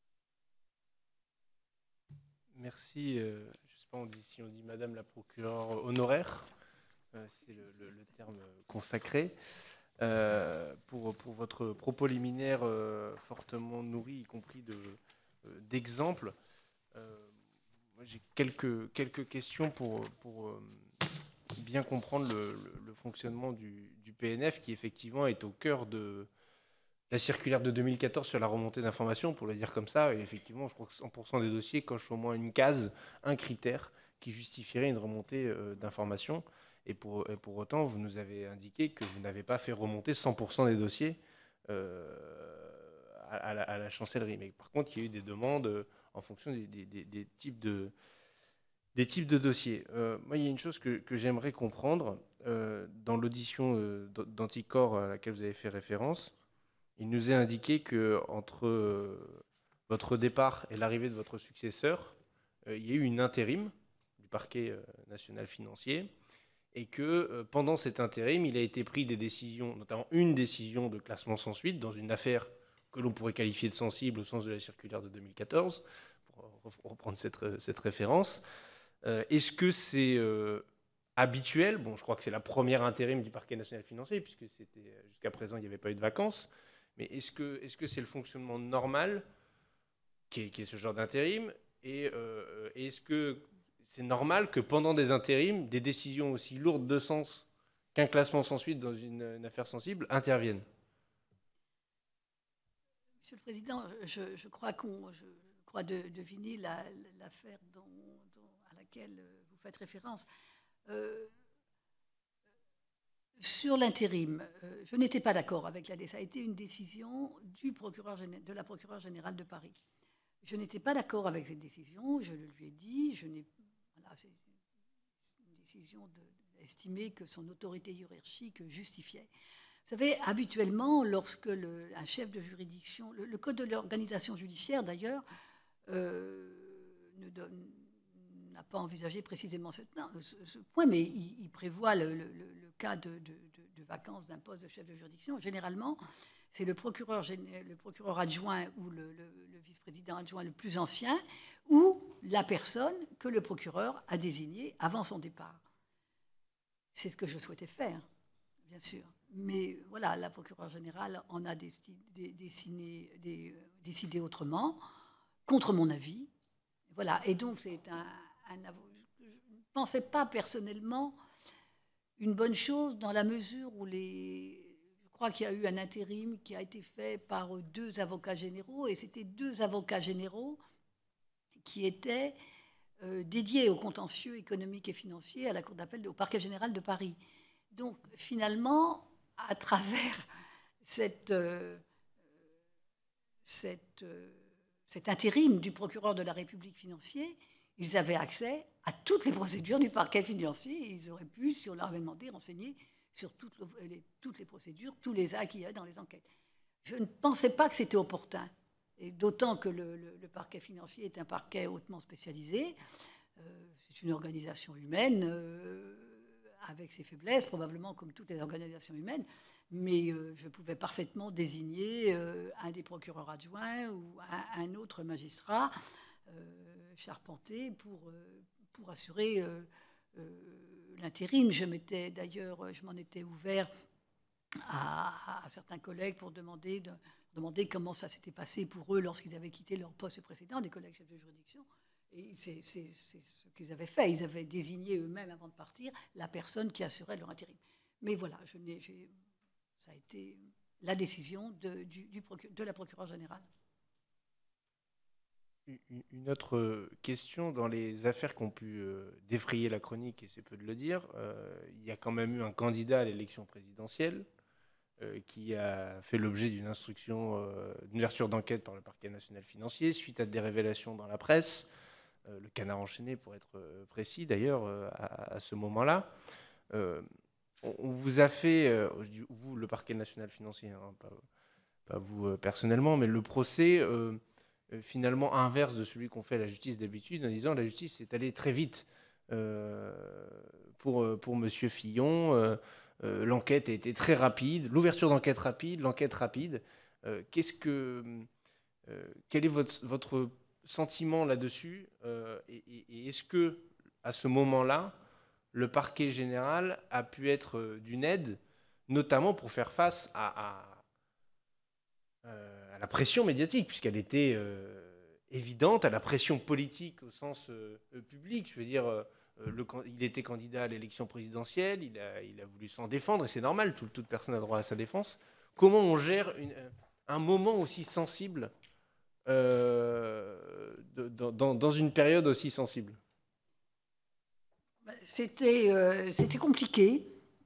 Merci. Je ne sais pas si on dit Madame la procureure honoraire, c'est le terme consacré, pour votre propos liminaire fortement nourri, y compris d'exemples. Moi, j'ai quelques questions pour bien comprendre le fonctionnement du PNF, qui effectivement est au cœur de la circulaire de 2014 sur la remontée d'informations, pour le dire comme ça. Et effectivement, je crois que 100% des dossiers cochent au moins une case, un critère qui justifierait une remontée d'informations. Et pour autant, vous nous avez indiqué que vous n'avez pas fait remonter 100% des dossiers à la chancellerie. Mais par contre, il y a eu des demandes en fonction des types de dossiers. Moi, il y a une chose que j'aimerais comprendre. Dans l'audition d'Anticor à laquelle vous avez fait référence, il nous est indiqué qu'entre votre départ et l'arrivée de votre successeur, il y a eu une intérim du parquet national financier, et que pendant cet intérim, il a été pris des décisions, notamment une décision de classement sans suite dans une affaire que l'on pourrait qualifier de sensible au sens de la circulaire de 2014, pour reprendre cette référence. Est-ce que c'est habituel? Bon, je crois que c'est la première intérim du parquet national financier, puisque jusqu'à présent, il n'y avait pas eu de vacances. Mais est-ce que c'est le fonctionnement normal qui est ce genre d'intérim? Et est-ce que c'est normal que pendant des intérims, des décisions aussi lourdes de sens qu'un classement sans suite dans une affaire sensible interviennent? Monsieur le Président, je crois deviner l'affaire à laquelle vous faites référence. Sur l'intérim, je n'étais pas d'accord avec ça a été une décision de la procureure générale de Paris. Je n'étais pas d'accord avec cette décision, je le lui ai dit. C'est une décision d'estimer que son autorité hiérarchique justifiait. Vous savez, habituellement, lorsque un chef de juridiction, le Code de l'organisation judiciaire d'ailleurs, n'a pas envisagé précisément ce point, mais il prévoit le cas de vacance d'un poste de chef de juridiction. Généralement, c'est le procureur adjoint ou le vice-président adjoint le plus ancien ou la personne que le procureur a désignée avant son départ. C'est ce que je souhaitais faire, bien sûr. Mais voilà, la procureure générale en a décidé autrement, contre mon avis. Voilà, et donc c'est je ne pensais pas personnellement une bonne chose dans la mesure où je crois qu'il y a eu un intérim qui a été fait par 2 avocats généraux, et c'était 2 avocats généraux qui étaient dédiés au contentieux économique et financier à la Cour d'appel, au parquet général de Paris. Donc finalement, à travers cet intérim du procureur de la République financier, ils avaient accès à toutes les procédures du parquet financier, et ils auraient pu, si on leur avait demandé, renseigner sur toutes les procédures, tous les actes qu'il y a dans les enquêtes. je ne pensais pas que c'était opportun. Et d'autant que le parquet financier est un parquet hautement spécialisé. C'est une organisation humaine avec ses faiblesses, probablement comme toutes les organisations humaines. Mais je pouvais parfaitement désigner un des procureurs adjoints ou un autre magistrat charpenté pour assurer l'intérim. Je m'en étais ouvert à certains collègues pour demander comment ça s'était passé pour eux lorsqu'ils avaient quitté leur poste précédent, des collègues chefs de juridiction. Et c'est ce qu'ils avaient fait. Ils avaient désigné eux-mêmes, avant de partir, la personne qui assurait leur intérim. Mais voilà, ça a été la décision de la procureure générale. Une autre question, dans les affaires qui ont pu défrayer la chronique, et c'est peu de le dire, il y a quand même eu un candidat à l'élection présidentielle qui a fait l'objet d'une instruction, d'une ouverture d'enquête par le parquet national financier, suite à des révélations dans la presse, le Canard enchaîné pour être précis d'ailleurs, à ce moment-là. On vous a fait, vous, le parquet national financier, hein, pas vous personnellement, mais le procès finalement inverse de celui qu'on fait à la justice d'habitude, en disant que la justice est allée très vite pour Monsieur Fillon. L'enquête a été très rapide, l'ouverture d'enquête rapide, l'enquête rapide. Quel est votre sentiment là-dessus et est-ce que, à ce moment-là, le parquet général a pu être d'une aide, notamment pour faire face à la pression médiatique, puisqu'elle était évidente, à la pression politique au sens public. Je veux dire, il était candidat à l'élection présidentielle, il a voulu s'en défendre, et c'est normal, toute personne a droit à sa défense. Comment on gère un moment aussi sensible dans une période aussi sensible? C'était compliqué.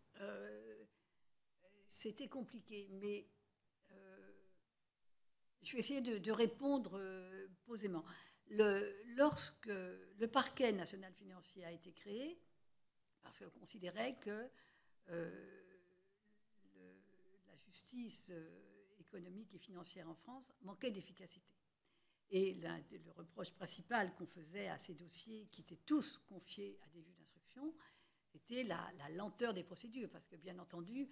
C'était compliqué, mais je vais essayer de répondre posément. Lorsque le parquet national financier a été créé, parce qu'on considérait que la justice économique et financière en France manquait d'efficacité. Et le reproche principal qu'on faisait à ces dossiers, qui étaient tous confiés à des juges d'instruction, c'était la lenteur des procédures. Parce que, bien entendu,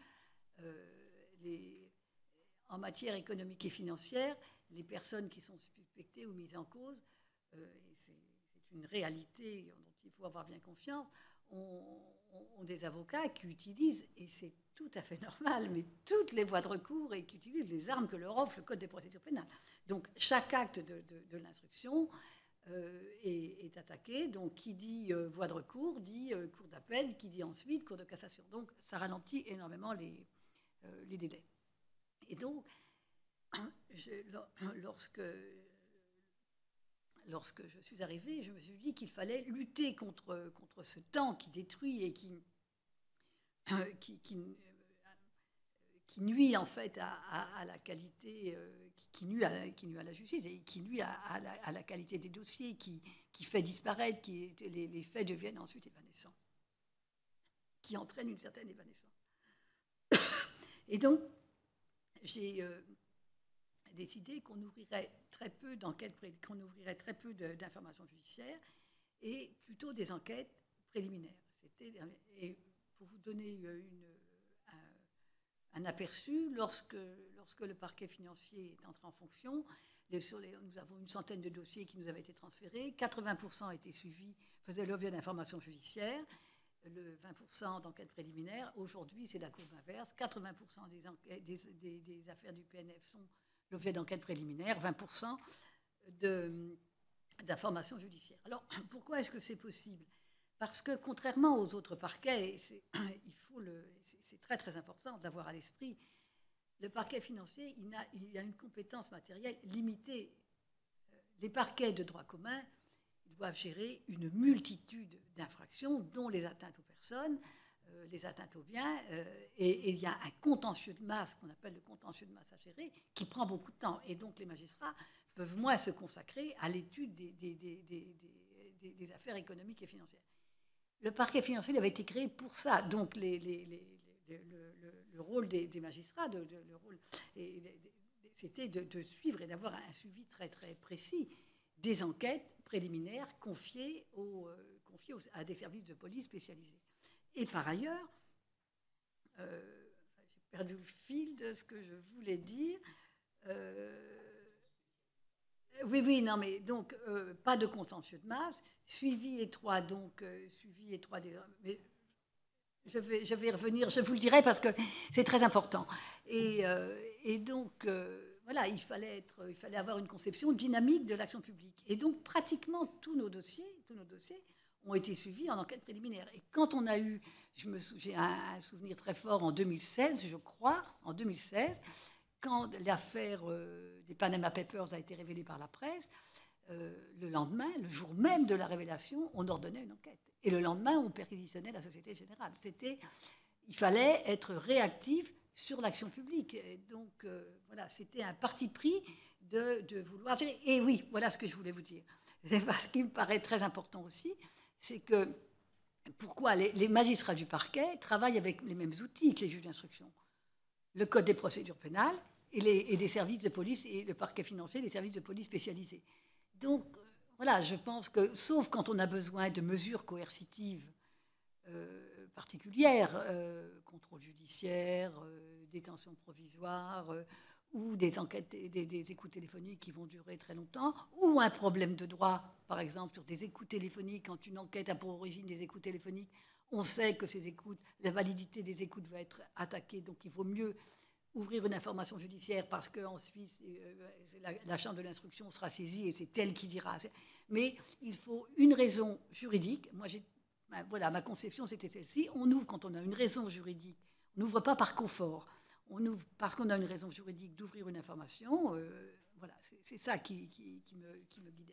en matière économique et financière, les personnes qui sont suspectées ou mises en cause, et c'est une réalité dont il faut avoir bien confiance, ont des avocats qui utilisent, et c'est tout à fait normal, mais toutes les voies de recours et qui utilisent les armes que leur offre le Code des procédures pénales. Donc chaque acte de l'instruction est attaqué. Donc qui dit voie de recours dit cour d'appel, qui dit ensuite cour de cassation. Donc ça ralentit énormément les délais. Et donc, lorsque je suis arrivée, je me suis dit qu'il fallait lutter contre ce temps qui détruit et qui nuit en fait à la qualité, qui nuit à la justice et qui nuit à la qualité des dossiers, qui fait disparaître, les faits deviennent ensuite évanescents, qui entraînent une certaine évanescence. Et donc, j'ai décidé qu'on ouvrirait très peu d'enquêtes, qu'on ouvrirait très peu d'informations judiciaires et plutôt des enquêtes préliminaires. Et pour vous donner un aperçu, lorsque le parquet financier est entré en fonction, nous avons une centaine de dossiers qui nous avaient été transférés, 80% étaient suivis, faisaient l'objet d'informations judiciaires, le 20% d'enquêtes préliminaires. Aujourd'hui, c'est la courbe inverse. 80% des affaires du PNF sont l'objet d'enquêtes préliminaires, 20% d'informations judiciaires. Alors, pourquoi est-ce que c'est possible? Parce que, contrairement aux autres parquets, c'est très très important d'avoir à l'esprit, le parquet financier, il a une compétence matérielle limitée. Les parquets de droit commun doivent gérer une multitude d'infractions, dont les atteintes aux personnes, les atteintes aux biens, et il y a un contentieux de masse, qu'on appelle le contentieux de masse à gérer, qui prend beaucoup de temps. Et donc les magistrats peuvent moins se consacrer à l'étude des affaires économiques et financières. Le parquet financier avait été créé pour ça. Donc le rôle des magistrats, le rôle c'était de suivre et d'avoir un suivi très, très précis des enquêtes préliminaires confiées à des services de police spécialisés. Et par ailleurs, j'ai perdu le fil de ce que je voulais dire. Oui, non, mais donc, pas de contentieux de masse, suivi étroit, donc, suivi étroit des... Mais je vais y revenir, je vous le dirai parce que c'est très important. Et donc, voilà, il fallait avoir une conception dynamique de l'action publique. Et donc, pratiquement tous nos dossiers ont été suivis en enquête préliminaire. Et quand on a eu, j'ai un souvenir très fort en 2016, je crois, quand l'affaire des Panama Papers a été révélée par la presse, le lendemain, le jour même de la révélation, on ordonnait une enquête. Et le lendemain, on perquisitionnait la Société Générale. Il fallait être réactif sur l'action publique. Et donc, voilà, c'était un parti pris de vouloir... Et oui, voilà ce que je voulais vous dire. Ce qui me paraît très important aussi, c'est que pourquoi les magistrats du parquet travaillent avec les mêmes outils que les juges d'instruction. Le code des procédures pénales et des services de police, et le parquet financier, les services de police spécialisés. Donc, voilà, je pense que, sauf quand on a besoin de mesures coercitives particulières, contrôle judiciaire, détention provisoire, ou des enquêtes, des écoutes téléphoniques qui vont durer très longtemps, ou un problème de droit, par exemple, sur des écoutes téléphoniques, quand une enquête a pour origine des écoutes téléphoniques, on sait que ces écoutes, la validité des écoutes va être attaquée, donc il vaut mieux ouvrir une information judiciaire parce qu'en Suisse, la chambre de l'instruction sera saisie et c'est elle qui dira. Mais il faut une raison juridique. Moi, voilà, ma conception, c'était celle-ci. On ouvre quand on a une raison juridique. On n'ouvre pas par confort. On ouvre parce qu'on a une raison juridique d'ouvrir une information. Voilà, c'est ça qui me guidait.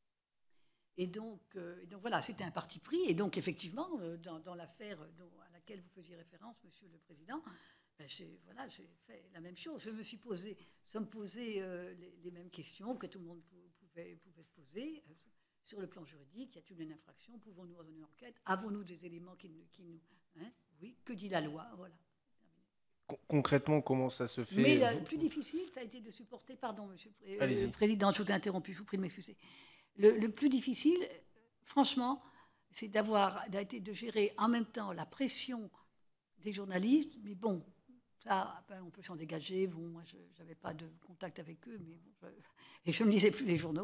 Et donc voilà, c'était un parti pris. Et donc, effectivement, dans l'affaire à laquelle vous faisiez référence, Monsieur le Président, j'ai fait la même chose. Nous sommes posés les mêmes questions que tout le monde pouvait se poser. Sur le plan juridique, y a-t-il une infraction? Pouvons-nous ordonner une enquête? Avons-nous des éléments qui nous... Hein? Oui, que dit la loi? Voilà. Concrètement, comment ça se fait? Mais le plus difficile, ça a été de supporter... Pardon, Monsieur le Président, je vous ai interrompu, je vous prie de m'excuser. Le plus difficile, franchement, c'est de gérer en même temps la pression des journalistes, mais bon... Ça, on peut s'en dégager. Bon, moi, je n'avais pas de contact avec eux, mais bon, et je ne lisais plus les journaux.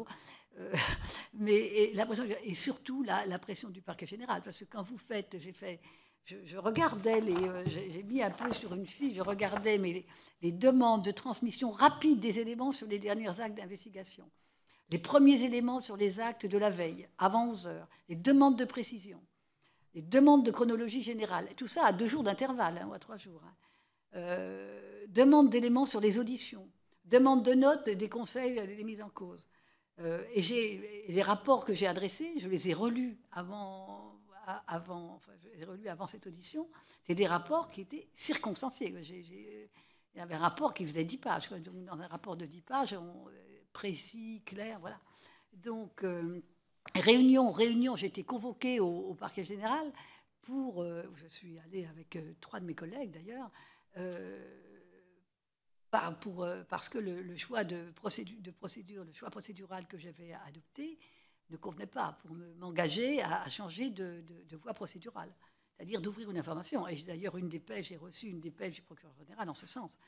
Et surtout la pression du parquet général. Parce que quand vous faites, je regardais, j'ai mis un peu sur une fiche, je regardais les demandes de transmission rapide des éléments sur les derniers actes d'investigation. Les premiers éléments sur les actes de la veille, avant 11 heures. Les demandes de précision. Les demandes de chronologie générale. Tout ça à 2 jours d'intervalle, ou à 3 jours. Demande d'éléments sur les auditions, demande de notes des conseils des mises en cause. Et les rapports que j'ai adressés, je les ai relus avant cette audition. C'est des rapports qui étaient circonstanciés. Il y avait un rapport qui faisait 10 pages. Dans un rapport de 10 pages, précis, clair, voilà. Donc, réunion, j'ai été convoquée au parquet général je suis allée avec 3 de mes collègues d'ailleurs, parce que le choix de procédure, le choix procédural que j'avais adopté ne convenait pas pour m'engager à changer de voie procédurale, c'est-à-dire d'ouvrir une information. Et d'ailleurs, j'ai reçu une dépêche du procureur général en ce sens.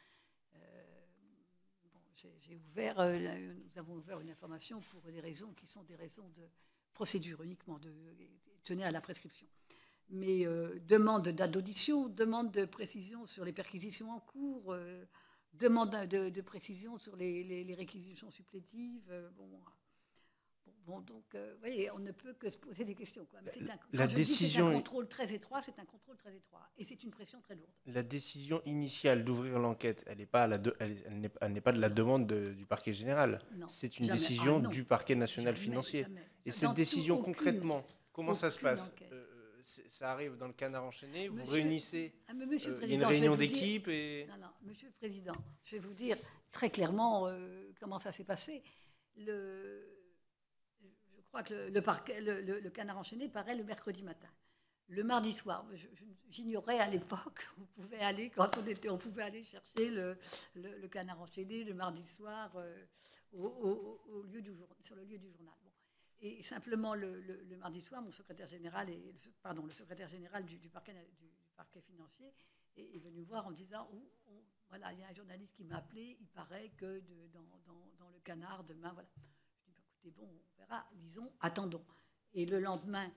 Nous avons ouvert une information pour des raisons qui sont des raisons de procédure uniquement, tenir à la prescription. Mais demande de date d'audition, demande de précision sur les perquisitions en cours, demande de précision sur les réquisitions supplétives. Donc, vous voyez, on ne peut que se poser des questions. Quoi. Mais c'est un contrôle très étroit, c'est un contrôle très étroit. Et c'est une pression très lourde. La décision initiale d'ouvrir l'enquête, elle n'est pas de la demande du parquet général. C'est une décision du parquet national financier. Jamais. Et cette décision, concrètement, comment ça se passe? Ça arrive dans le canard enchaîné, vous réunissez, il y a une réunion d'équipe et... Non, Monsieur le Président, je vais vous dire très clairement comment ça s'est passé. Je crois que le canard enchaîné paraît le mercredi matin. Le mardi soir, j'ignorais à l'époque, on pouvait aller, quand on pouvait aller chercher le canard enchaîné le mardi soir au lieu sur le lieu du journal. Bon. Et simplement, le mardi soir, mon secrétaire général, le secrétaire général du parquet financier est venu me voir en me disant voilà, il y a un journaliste qui m'a appelé, il paraît que dans le canard, demain, voilà. Je dis, écoutez, bon, on verra, lisons, attendons. Et le lendemain,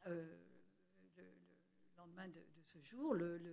de ce jour,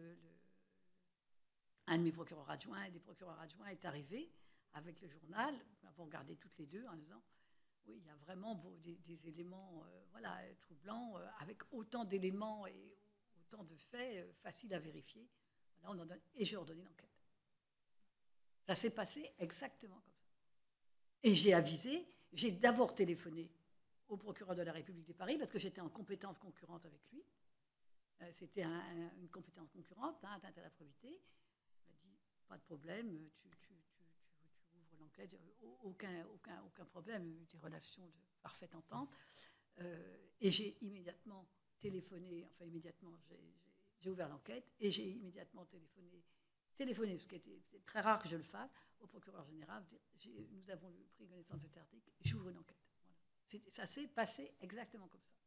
un de mes procureurs adjoints et des procureurs adjoints est arrivé avec le journal. Nous avons regardé toutes les deux en disant oui, il y a vraiment des éléments troublants, avec autant d'éléments et autant de faits faciles à vérifier. Voilà, et j'ai ordonné l'enquête. Ça s'est passé exactement comme ça. Et j'ai d'abord téléphoné au procureur de la République de Paris parce que j'étais en compétence concurrente avec lui. C'était une compétence concurrente, atteinte à la probité. Il m'a dit, pas de problème, tu ouvres l'enquête, aucun problème, des relations de parfaite entente. Et j'ai immédiatement téléphoné, j'ai ouvert l'enquête et j'ai immédiatement téléphoné, ce qui était très rare que je le fasse, au procureur général, nous avons pris connaissance de cet article, j'ouvre une enquête. Voilà. Ça s'est passé exactement comme ça.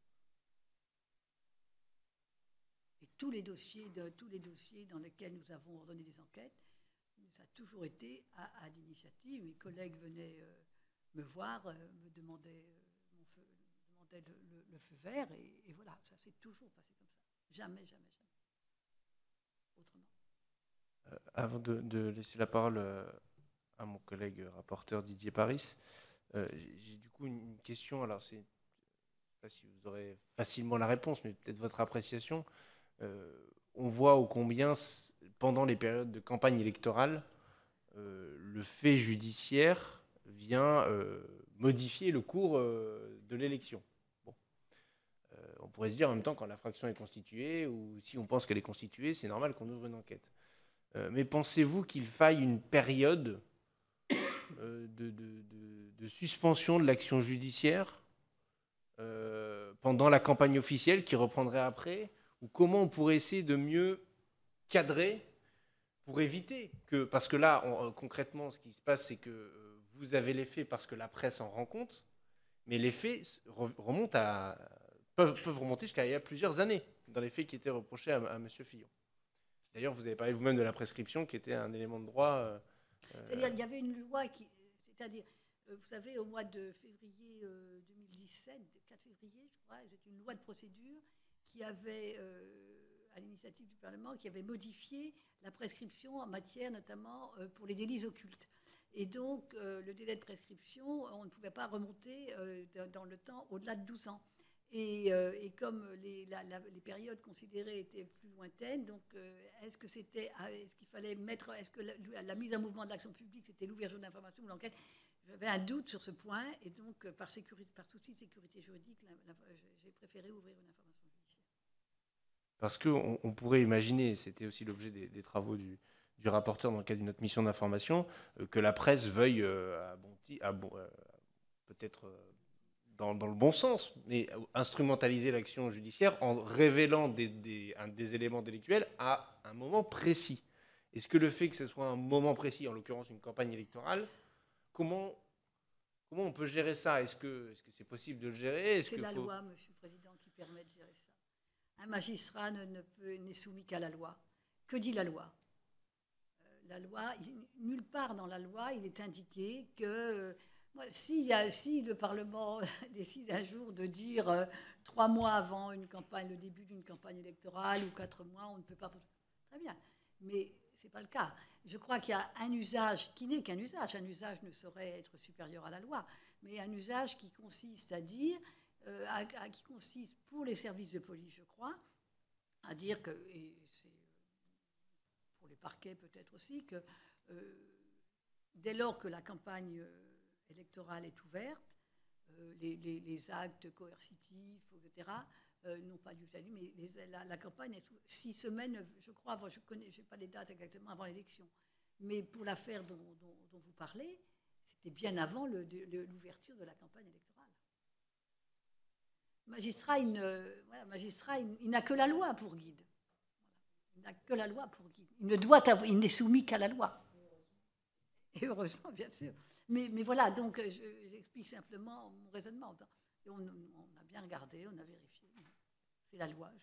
Et tous les dossiers dans lesquels nous avons ordonné des enquêtes, ça a toujours été à l'initiative. Mes collègues venaient me voir, me demandaient le feu vert, et voilà, ça s'est toujours passé comme ça. Jamais. Autrement. Avant de laisser la parole à mon collègue rapporteur Didier Paris, j'ai du coup une question. Alors, je ne sais pas si vous aurez facilement la réponse, mais peut-être votre appréciation. On voit ô combien, pendant les périodes de campagne électorale, le fait judiciaire vient modifier le cours de l'élection. Bon. On pourrait se dire en même temps, quand l'infraction est constituée, ou si on pense qu'elle est constituée, c'est normal qu'on ouvre une enquête. Mais pensez-vous qu'il faille une période de suspension de l'action judiciaire pendant la campagne officielle qui reprendrait après, ou comment on pourrait essayer de mieux cadrer pour éviter que... Parce que là, concrètement, ce qui se passe, c'est que vous avez les faits parce que la presse en rend compte, mais les faits peuvent remonter jusqu'à il y a plusieurs années, dans les faits qui étaient reprochés à M. Fillon. D'ailleurs, vous avez parlé vous-même de la prescription, qui était un élément de droit... C'est-à-dire, il y avait une loi qui... C'est-à-dire, vous savez, au mois de février 2017, 4 février, je crois, c'était une loi de procédure qui avait, à l'initiative du Parlement, qui avait modifié la prescription en matière notamment pour les délits occultes. Et donc, le délai de prescription, on ne pouvait pas remonter dans le temps au-delà de 12 ans. Et comme les périodes considérées étaient plus lointaines, donc est-ce qu'il fallait mettre, est-ce que la mise en mouvement de l'action publique, c'était l'ouverture d'information ou l'enquête? J'avais un doute sur ce point, et donc par souci de sécurité juridique, j'ai préféré ouvrir une information judiciaire. Parce qu'on pourrait imaginer, c'était aussi l'objet des travaux du rapporteur dans le cadre d'une autre mission d'information, que la presse veuille, peut-être dans le bon sens, mais instrumentaliser l'action judiciaire en révélant des éléments délictuels à un moment précis. Est-ce que le fait que ce soit un moment précis, en l'occurrence une campagne électorale, comment on peut gérer ça? Est-ce que c'est possible de le gérer? C'est la loi, Monsieur le Président, qui permet de gérer ça. Un magistrat n'est soumis qu'à la loi. Que dit la loi? La loi, nulle part dans la loi, il est indiqué que si le Parlement décide un jour de dire 3 mois avant le début d'une campagne électorale ou 4 mois, on ne peut pas... Très bien, mais ce n'est pas le cas. Je crois qu'il y a un usage qui n'est qu'un usage. Un usage ne saurait être supérieur à la loi, mais un usage qui consiste à dire... qui consiste pour les services de police, je crois, à dire que, et c'est pour les parquets peut-être aussi, que dès lors que la campagne électorale est ouverte, les actes coercitifs, etc., n'ont pas lieu, mais la campagne est 6 semaines, je crois, je n'ai pas les dates exactement avant l'élection, mais pour l'affaire dont vous parlez, c'était bien avant l'ouverture de la campagne électorale. magistrat, il n'a que la loi pour guide. Il n'a que la loi pour guide. Il n'est soumis qu'à la loi. Et heureusement, bien sûr. Mais voilà, donc j'explique simplement mon raisonnement. Et on a bien regardé, on a vérifié. C'est la loi.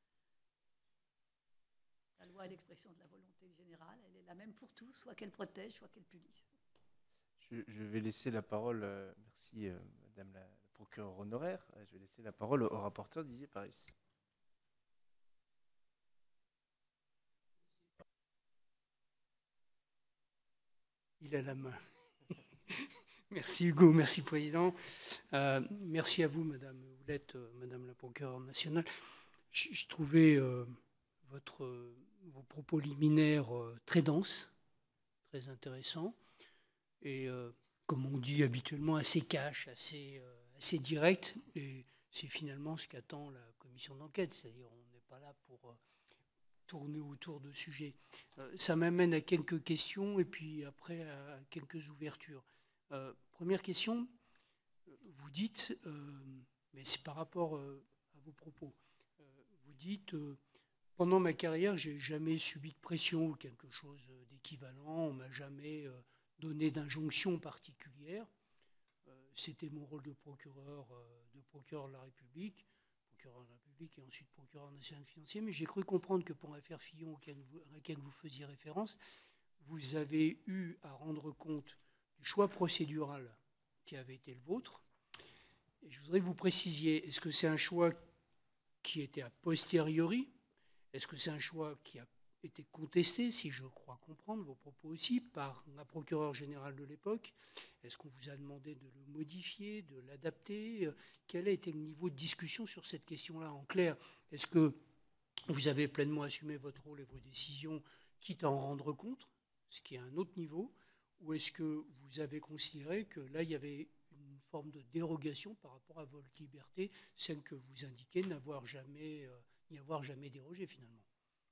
La loi est l'expression de la volonté générale. Elle est la même pour tous, soit qu'elle protège, soit qu'elle punisse. Je vais laisser la parole, merci Madame la procureure honoraire, je vais laisser la parole au rapporteur Didier Paris. Il a la main. Merci Hugo, merci Président. Merci à vous Madame Houlette, Madame la procureure nationale. Je trouvais vos propos liminaires très denses, très intéressants, et comme on dit habituellement, assez cash, assez direct. Et c'est finalement ce qu'attend la commission d'enquête, c'est-à-dire on n'est pas là pour tourner autour de sujets. Ça m'amène à quelques questions et puis après à quelques ouvertures. Première question, vous dites, mais c'est par rapport à vos propos, vous dites, pendant ma carrière, j'ai jamais subi de pression ou quelque chose d'équivalent, on m'a jamais donné d'injonction particulière. C'était mon rôle de procureur de la République, et ensuite procureur national financier, mais j'ai cru comprendre que pour l'affaire Fillon à laquelle vous faisiez référence, vous avez eu à rendre compte du choix procédural qui avait été le vôtre. Et je voudrais que vous précisiez, est-ce que c'est un choix qui était a posteriori? Est-ce que c'est un choix qui a été contesté, si je crois comprendre vos propos aussi, par la procureure générale de l'époque? Est-ce qu'on vous a demandé de le modifier, de l'adapter? Quel a été le niveau de discussion sur cette question-là? En clair, est-ce que vous avez pleinement assumé votre rôle et vos décisions, quitte à en rendre compte, ce qui est un autre niveau? Ou est-ce que vous avez considéré que là, il y avait une forme de dérogation par rapport à votre liberté, celle que vous indiquez n'y avoir jamais dérogé finalement?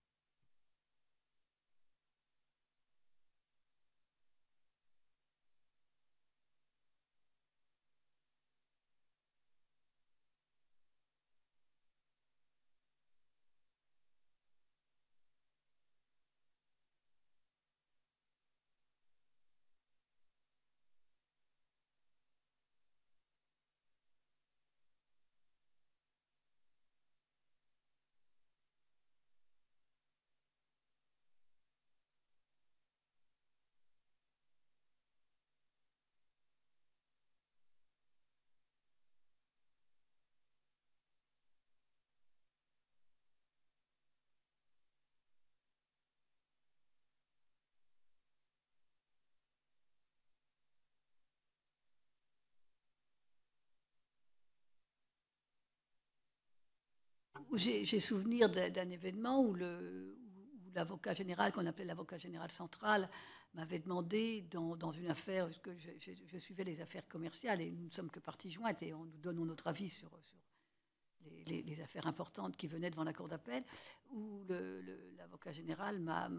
J'ai souvenir d'un événement où l'avocat général, qu'on appelait l'avocat général central, m'avait demandé dans une affaire, parce que je suivais les affaires commerciales et nous ne sommes que partie jointe et nous donnons notre avis sur les affaires importantes qui venaient devant la cour d'appel, où l'avocat général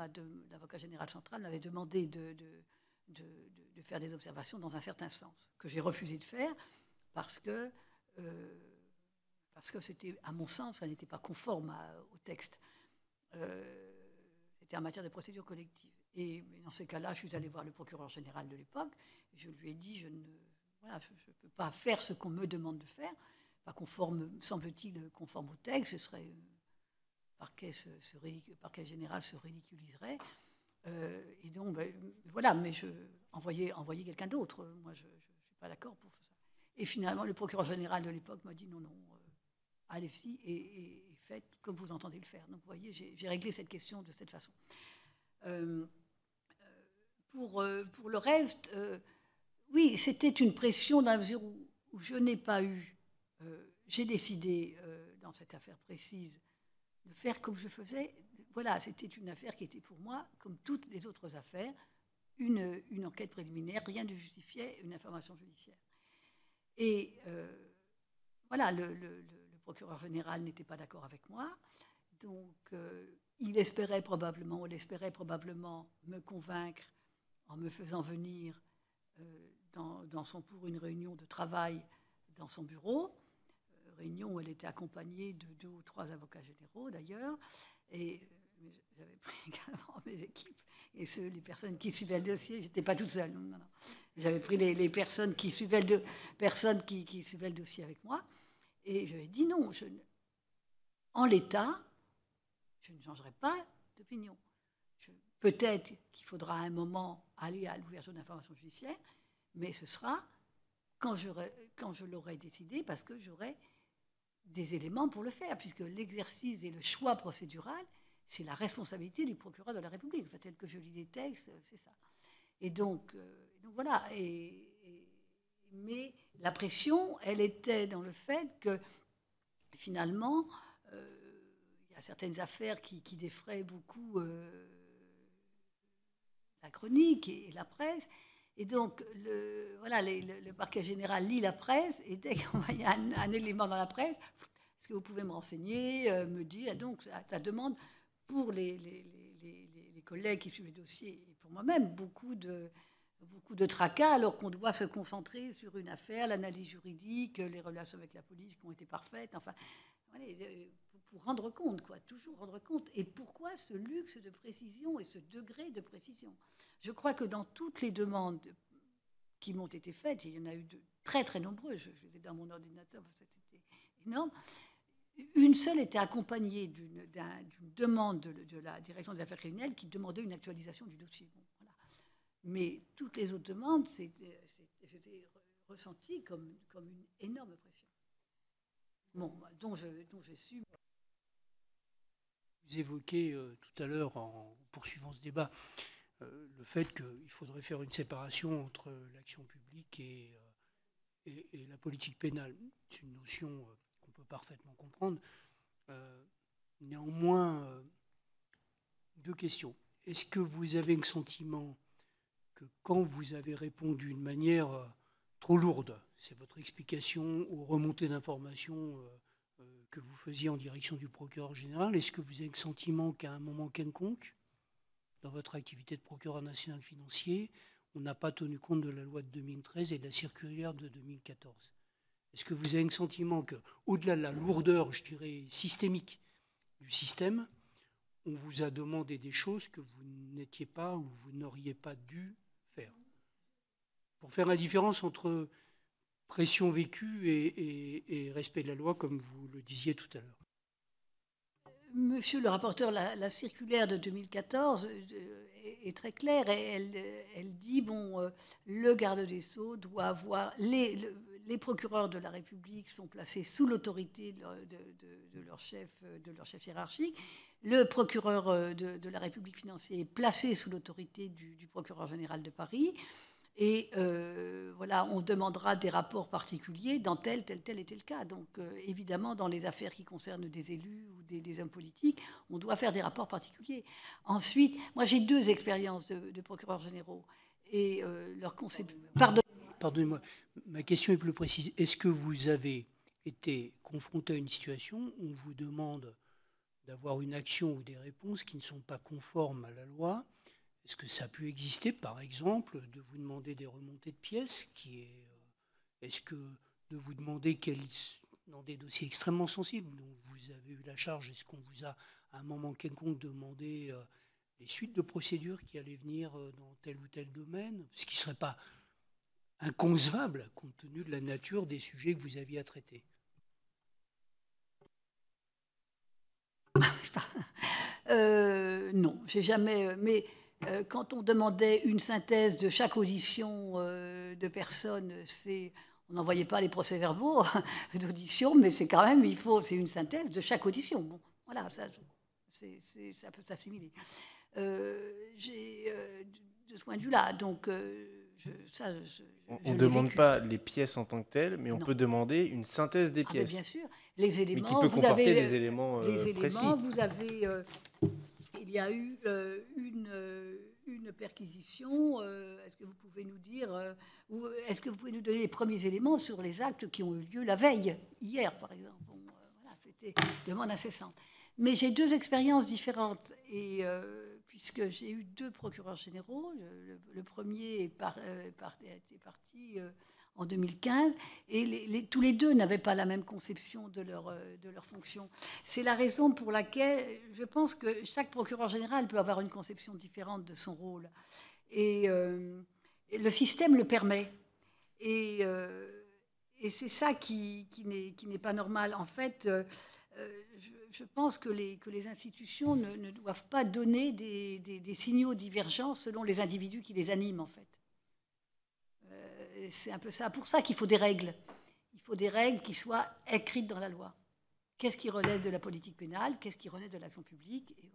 central m'avait demandé de faire des observations dans un certain sens, que j'ai refusé de faire parce que c'était, à mon sens, ça n'était pas conforme au texte. C'était en matière de procédure collective. Et dans ces cas-là, je suis allée voir le procureur général de l'époque. Je lui ai dit, je ne peux pas faire ce qu'on me demande de faire, pas conforme, semble-t-il, conforme au texte. Ce serait parquet général se ridiculiserait. Et donc, voilà, mais envoyer quelqu'un d'autre. Moi, je ne suis pas d'accord pour ça. Et finalement, le procureur général de l'époque m'a dit non, allez-y et faites comme vous entendez le faire. Donc, vous voyez, j'ai réglé cette question de cette façon. Pour le reste, oui, c'était une pression dans la mesure où je n'ai pas eu... j'ai décidé, dans cette affaire précise, de faire comme je faisais. Voilà, c'était une affaire qui était pour moi, comme toutes les autres affaires, une enquête préliminaire, rien ne justifiait une information judiciaire. Et voilà, le procureur général n'était pas d'accord avec moi, donc il espérait probablement me convaincre en me faisant venir pour une réunion de travail dans son bureau. réunion où elle était accompagnée de 2 ou 3 avocats généraux, d'ailleurs. Et j'avais pris également mes équipes et les personnes qui suivaient le dossier. Je n'étais pas toute seule. Non, non. J'avais pris les personnes qui suivaient qui suivaient le dossier avec moi. Et je lui ai dit non, en l'état, je ne changerai pas d'opinion. Peut-être qu'il faudra à un moment aller à l'ouverture d'informations judiciaires, mais ce sera quand je l'aurai décidé, parce que j'aurai des éléments pour le faire, puisque l'exercice et le choix procédural, c'est la responsabilité du procureur de la République. Enfin, tel que je lis les textes, c'est ça. Et donc voilà. Mais la pression, elle était dans le fait que, finalement, il y a certaines affaires qui défraient beaucoup la chronique et la presse. Et donc, le parquet général lit la presse, et dès qu'il y a un élément dans la presse, est-ce que vous pouvez me renseigner, me dire. Et donc, ça demande pour les collègues qui suivent le dossier, et pour moi-même, beaucoup de tracas, alors qu'on doit se concentrer sur une affaire, l'analyse juridique, les relations avec la police qui ont été parfaites, enfin, pour rendre compte, toujours rendre compte. Et pourquoi ce luxe de précision et ce degré de précision? Je crois que dans toutes les demandes qui m'ont été faites, il y en a eu de très très nombreuses, je les ai dans mon ordinateur, c'était énorme, une seule était accompagnée d'une demande de la direction des affaires criminelles qui demandait une actualisation du dossier. Bon, voilà. Mais toutes les autres demandes, c'était ressenti comme une énorme pression. Bon, dont j'ai su. Vous évoquez tout à l'heure, en poursuivant ce débat, le fait qu'il faudrait faire une séparation entre l'action publique et la politique pénale. C'est une notion qu'on peut parfaitement comprendre. Néanmoins, 2 questions. Est-ce que vous avez le sentiment que quand vous avez répondu de manière trop lourde, c'est votre explication aux remontées d'informations que vous faisiez en direction du procureur général, est-ce que vous avez le sentiment qu'à un moment quelconque, dans votre activité de procureur national financier, on n'a pas tenu compte de la loi de 2013 et de la circulaire de 2014 ? Est-ce que vous avez le sentiment qu'au-delà de la lourdeur, je dirais, systémique du système, on vous a demandé des choses que vous n'étiez pas ou vous n'auriez pas dû faire? Pour faire la différence entre pression vécue et respect de la loi, comme vous le disiez tout à l'heure. Monsieur le rapporteur, la circulaire de 2014 est très claire. Elle dit, le garde des Sceaux doit avoir... Les procureurs de la République sont placés sous l'autorité de leur chef hiérarchique. Le procureur de la République financier est placé sous l'autorité du procureur général de Paris. Et on demandera des rapports particuliers dans tel et tel cas. Donc, évidemment, dans les affaires qui concernent des élus ou des hommes politiques, on doit faire des rapports particuliers. Ensuite, moi, j'ai 2 expériences de procureurs généraux. Et leur concept... Pardonnez-moi, ma question est plus précise. Est-ce que vous avez été confronté à une situation où on vous demande d'avoir une action ou des réponses qui ne sont pas conformes à la loi ? Est-ce que ça a pu exister, par exemple, de vous demander des remontées de pièces est-ce que de vous demander dans des dossiers extrêmement sensibles dont vous avez eu la charge, est-ce qu'on vous a, à un moment quelconque, demandé les suites de procédures qui allaient venir dans tel ou tel domaine, ce qui ne serait pas inconcevable compte tenu de la nature des sujets que vous aviez à traiter? Non, j'ai jamais... Mais quand on demandait une synthèse de chaque audition de personnes, on n'envoyait pas les procès-verbaux d'audition, mais c'est quand même, c'est une synthèse de chaque audition. Bon, voilà, ça peut s'assimiler. De ce point de vue-là, donc... on ne demande pas les pièces en tant que telles, mais on peut demander une synthèse des pièces. Bien sûr, les éléments. Mais qui peut comporter des éléments précis. Vous avez, il y a eu une perquisition. Est-ce que vous pouvez nous dire, ou est-ce que vous pouvez nous donner les premiers éléments sur les actes qui ont eu lieu la veille, hier par exemple? C'était une demande incessante. Mais j'ai 2 expériences différentes et puisque j'ai eu 2 procureurs généraux. Le premier était parti en 2015, et tous les deux n'avaient pas la même conception de leur fonction. C'est la raison pour laquelle je pense que chaque procureur général peut avoir une conception différente de son rôle. Et le système le permet. Et c'est ça qui n'est pas normal. En fait, je pense que les institutions ne doivent pas donner des signaux divergents selon les individus qui les animent, en fait. C'est un peu ça. Pour ça qu'il faut des règles. Il faut des règles qui soient écrites dans la loi. Qu'est-ce qui relève de la politique pénale? Qu'est-ce qui relève de l'action publique? Et voilà.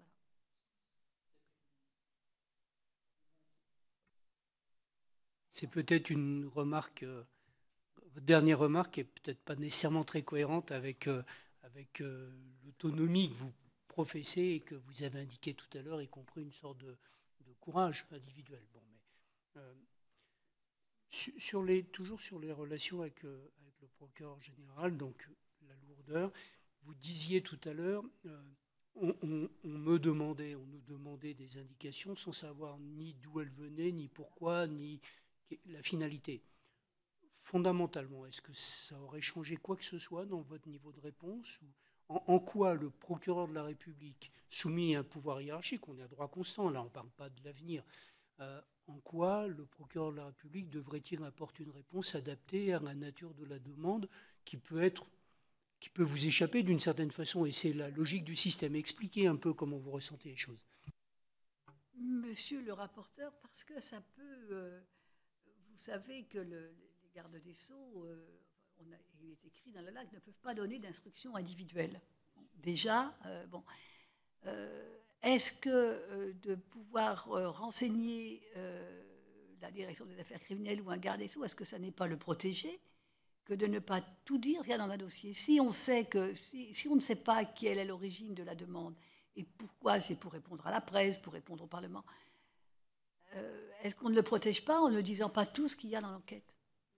C'est peut-être une remarque, votre dernière remarque est peut-être pas nécessairement très cohérente avec l'autonomie que vous professez et que vous avez indiqué tout à l'heure, y compris une sorte de courage individuel. Bon, mais, toujours sur les relations avec le procureur général, donc la lourdeur, vous disiez tout à l'heure, on nous demandait des indications sans savoir ni d'où elles venaient, ni pourquoi, ni la finalité. Fondamentalement, est-ce que ça aurait changé quoi que ce soit dans votre niveau de réponse? En quoi le procureur de la République, soumis à un pouvoir hiérarchique, on est à droit constant, là on ne parle pas de l'avenir, en quoi le procureur de la République devrait-il apporter une réponse adaptée à la nature de la demande qui peut vous échapper d'une certaine façon? Et c'est la logique du système. Expliquez un peu comment vous ressentez les choses. Monsieur le rapporteur, parce que ça peut... vous savez que les gardes des Sceaux, il est écrit dans la loi, ne peuvent pas donner d'instructions individuelles. Déjà, est-ce que de pouvoir renseigner la direction des affaires criminelles ou un garde des Sceaux, est-ce que ça n'est pas le protéger que de ne pas tout dire via dans un dossier? Si on sait si on ne sait pas quelle est l'origine de la demande et pourquoi, c'est pour répondre à la presse, pour répondre au Parlement, est-ce qu'on ne le protège pas en ne disant pas tout ce qu'il y a dans l'enquête?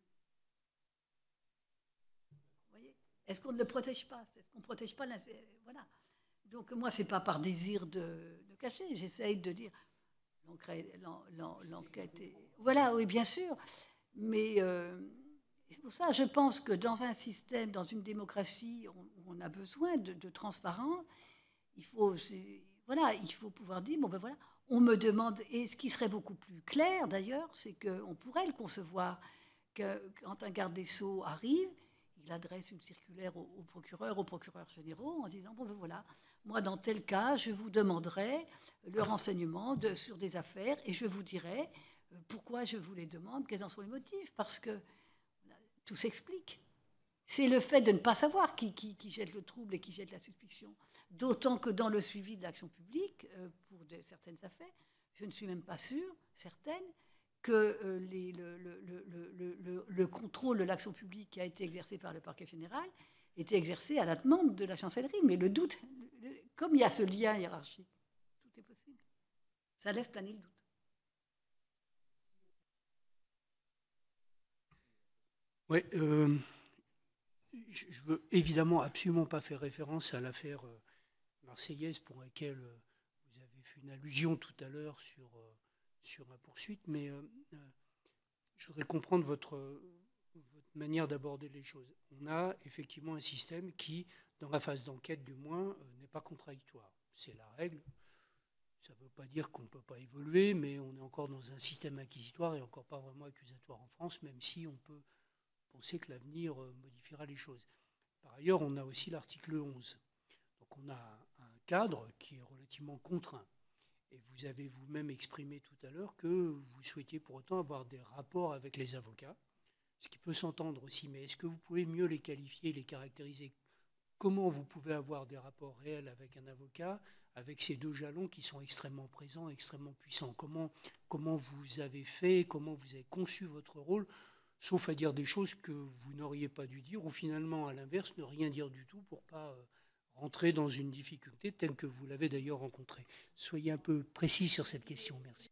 Vous voyez? Est-ce qu'on ne le protège pas? Est-ce qu'on ne protège pas voilà. Donc moi, ce n'est pas par désir de cacher. J'essaye de dire l'enquête est... Voilà, oui, bien sûr. Mais c'est pour ça, je pense que dans un système, dans une démocratie, on a besoin de transparence. Il faut pouvoir dire, bon ben voilà, on me demande, et ce qui serait beaucoup plus clair d'ailleurs, c'est qu'on pourrait le concevoir, que quand un garde des Sceaux arrive, il adresse une circulaire aux procureurs généraux, en disant, bon ben voilà, moi dans tel cas, je vous demanderai le renseignement sur des affaires, et je vous dirai pourquoi je vous les demande, quels en sont les motifs, parce que tout s'explique. C'est le fait de ne pas savoir qui jette le trouble et qui jette la suspicion. D'autant que dans le suivi de l'action publique, pour certaines affaires, je ne suis même pas sûre, certaine, que le contrôle de l'action publique qui a été exercé par le parquet général était exercé à la demande de la chancellerie. Mais le doute, comme il y a ce lien hiérarchique, tout est possible. Ça laisse planer le doute. Oui, je veux évidemment absolument pas faire référence à l'affaire marseillaise pour laquelle vous avez fait une allusion tout à l'heure sur la poursuite, mais je voudrais comprendre votre manière d'aborder les choses. On a effectivement un système qui, dans la phase d'enquête du moins, n'est pas contradictoire. C'est la règle. Ça ne veut pas dire qu'on ne peut pas évoluer, mais on est encore dans un système inquisitoire et encore pas vraiment accusatoire en France, même si on peut penser que l'avenir modifiera les choses. Par ailleurs, on a aussi l'article 11. Donc on a un cadre qui est relativement contraint. Et vous avez vous-même exprimé tout à l'heure que vous souhaitiez pour autant avoir des rapports avec les avocats, ce qui peut s'entendre aussi. Mais est-ce que vous pouvez mieux les qualifier, les caractériser? Comment vous pouvez avoir des rapports réels avec un avocat, avec ces deux jalons qui sont extrêmement présents, extrêmement puissants? Comment vous avez fait, comment vous avez conçu votre rôle, sauf à dire des choses que vous n'auriez pas dû dire, ou finalement, à l'inverse, ne rien dire du tout pour ne pas rentrer dans une difficulté telle que vous l'avez d'ailleurs rencontrée. Soyez un peu précis sur cette question. Merci.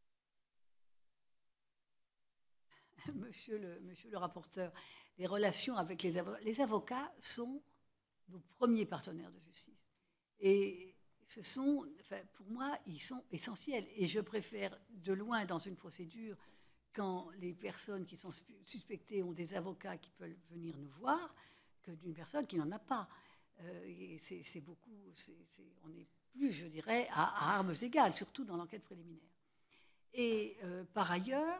Monsieur le rapporteur, les relations avec les avocats sont nos premiers partenaires de justice. Et pour moi, ils sont essentiels. Et je préfère de loin, dans une procédure, quand les personnes qui sont suspectées ont des avocats qui peuvent venir nous voir que d'une personne qui n'en a pas. Et c'est beaucoup, on est plus, je dirais, à armes égales, surtout dans l'enquête préliminaire. Et par ailleurs,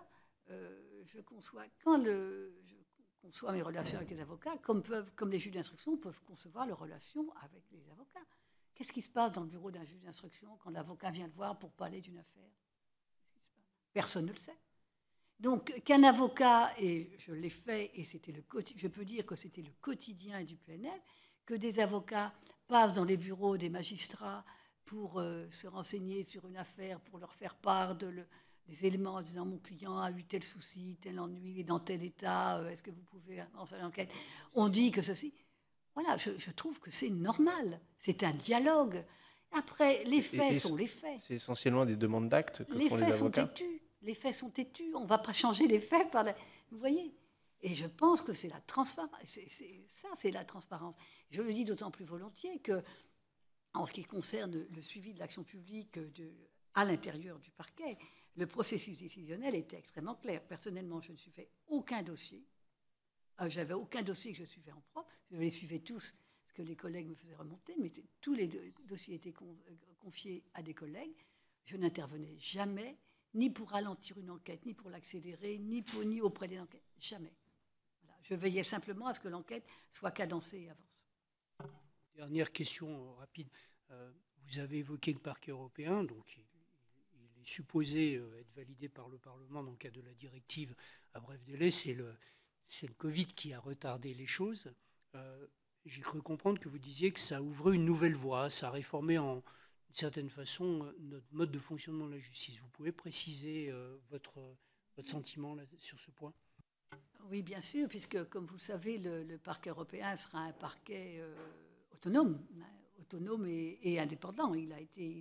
je conçois, je conçois mes relations avec les avocats, comme les juges d'instruction peuvent concevoir leurs relations avec les avocats. Qu'est-ce qui se passe dans le bureau d'un juge d'instruction quand l'avocat vient le voir pour parler d'une affaire? Personne ne le sait. Donc, qu'un avocat, et je l'ai fait, et je peux dire que c'était le quotidien du PNF, que des avocats passent dans les bureaux des magistrats pour se renseigner sur une affaire, pour leur faire part des éléments en disant mon client a eu tel souci, tel ennui, il est dans tel état, est-ce que vous pouvez en faire l'enquête? On dit que ceci. Voilà, je trouve que c'est normal. C'est un dialogue. Après, les faits sont les faits. C'est essentiellement des demandes d'actes que font les avocats. Les faits sont têtus. Les faits sont têtus. On ne va pas changer les faits par Vous voyez? Et je pense que c'est la transparence. C'est la transparence. Je le dis d'autant plus volontiers que, en ce qui concerne le suivi de l'action publique à l'intérieur du parquet, le processus décisionnel était extrêmement clair. Personnellement, je ne suivais aucun dossier. J'avais aucun dossier que je suivais en propre. Je les suivais tous, ce que les collègues me faisaient remonter, mais tous les dossiers étaient confiés à des collègues. Je n'intervenais jamais, ni pour ralentir une enquête, ni pour l'accélérer, ni auprès des enquêtes. Jamais. Voilà. Je veillais simplement à ce que l'enquête soit cadencée et avance. Dernière question rapide. Vous avez évoqué le parquet européen, donc il est supposé être validé par le Parlement dans le cadre de la directive à bref délai. C'est le Covid qui a retardé les choses. J'ai cru comprendre que vous disiez que ça ouvrait une nouvelle voie, ça réformait en d'une certaine façon notre mode de fonctionnement de la justice. Vous pouvez préciser votre sentiment là, sur ce point? Oui, bien sûr, puisque, comme vous le savez, le parquet européen sera un parquet autonome et indépendant. Il a été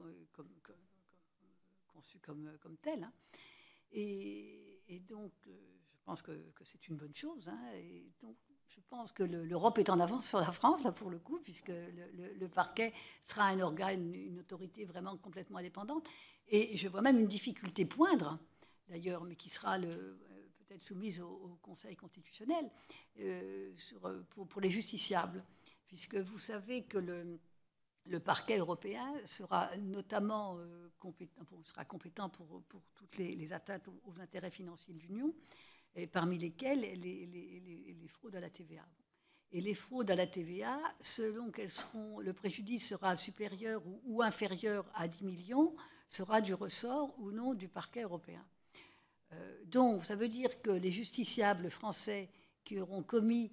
conçu comme tel. Hein. Et donc, je pense que c'est une bonne chose. Hein. Et donc, je pense que l'Europe est en avance sur la France, là, pour le coup, puisque le parquet sera un organe, une autorité vraiment complètement indépendante. Et je vois même une difficulté poindre, d'ailleurs, mais qui sera peut-être soumise au Conseil constitutionnel pour les justiciables. Puisque vous savez que le parquet européen sera notamment compétent pour toutes les atteintes aux intérêts financiers de l'Union, et parmi lesquelles les fraudes à la TVA. Et les fraudes à la TVA, selon qu'elles seront, le préjudice sera supérieur ou inférieur à 10 millions, sera du ressort ou non du parquet européen. Donc, ça veut dire que les justiciables français qui auront commis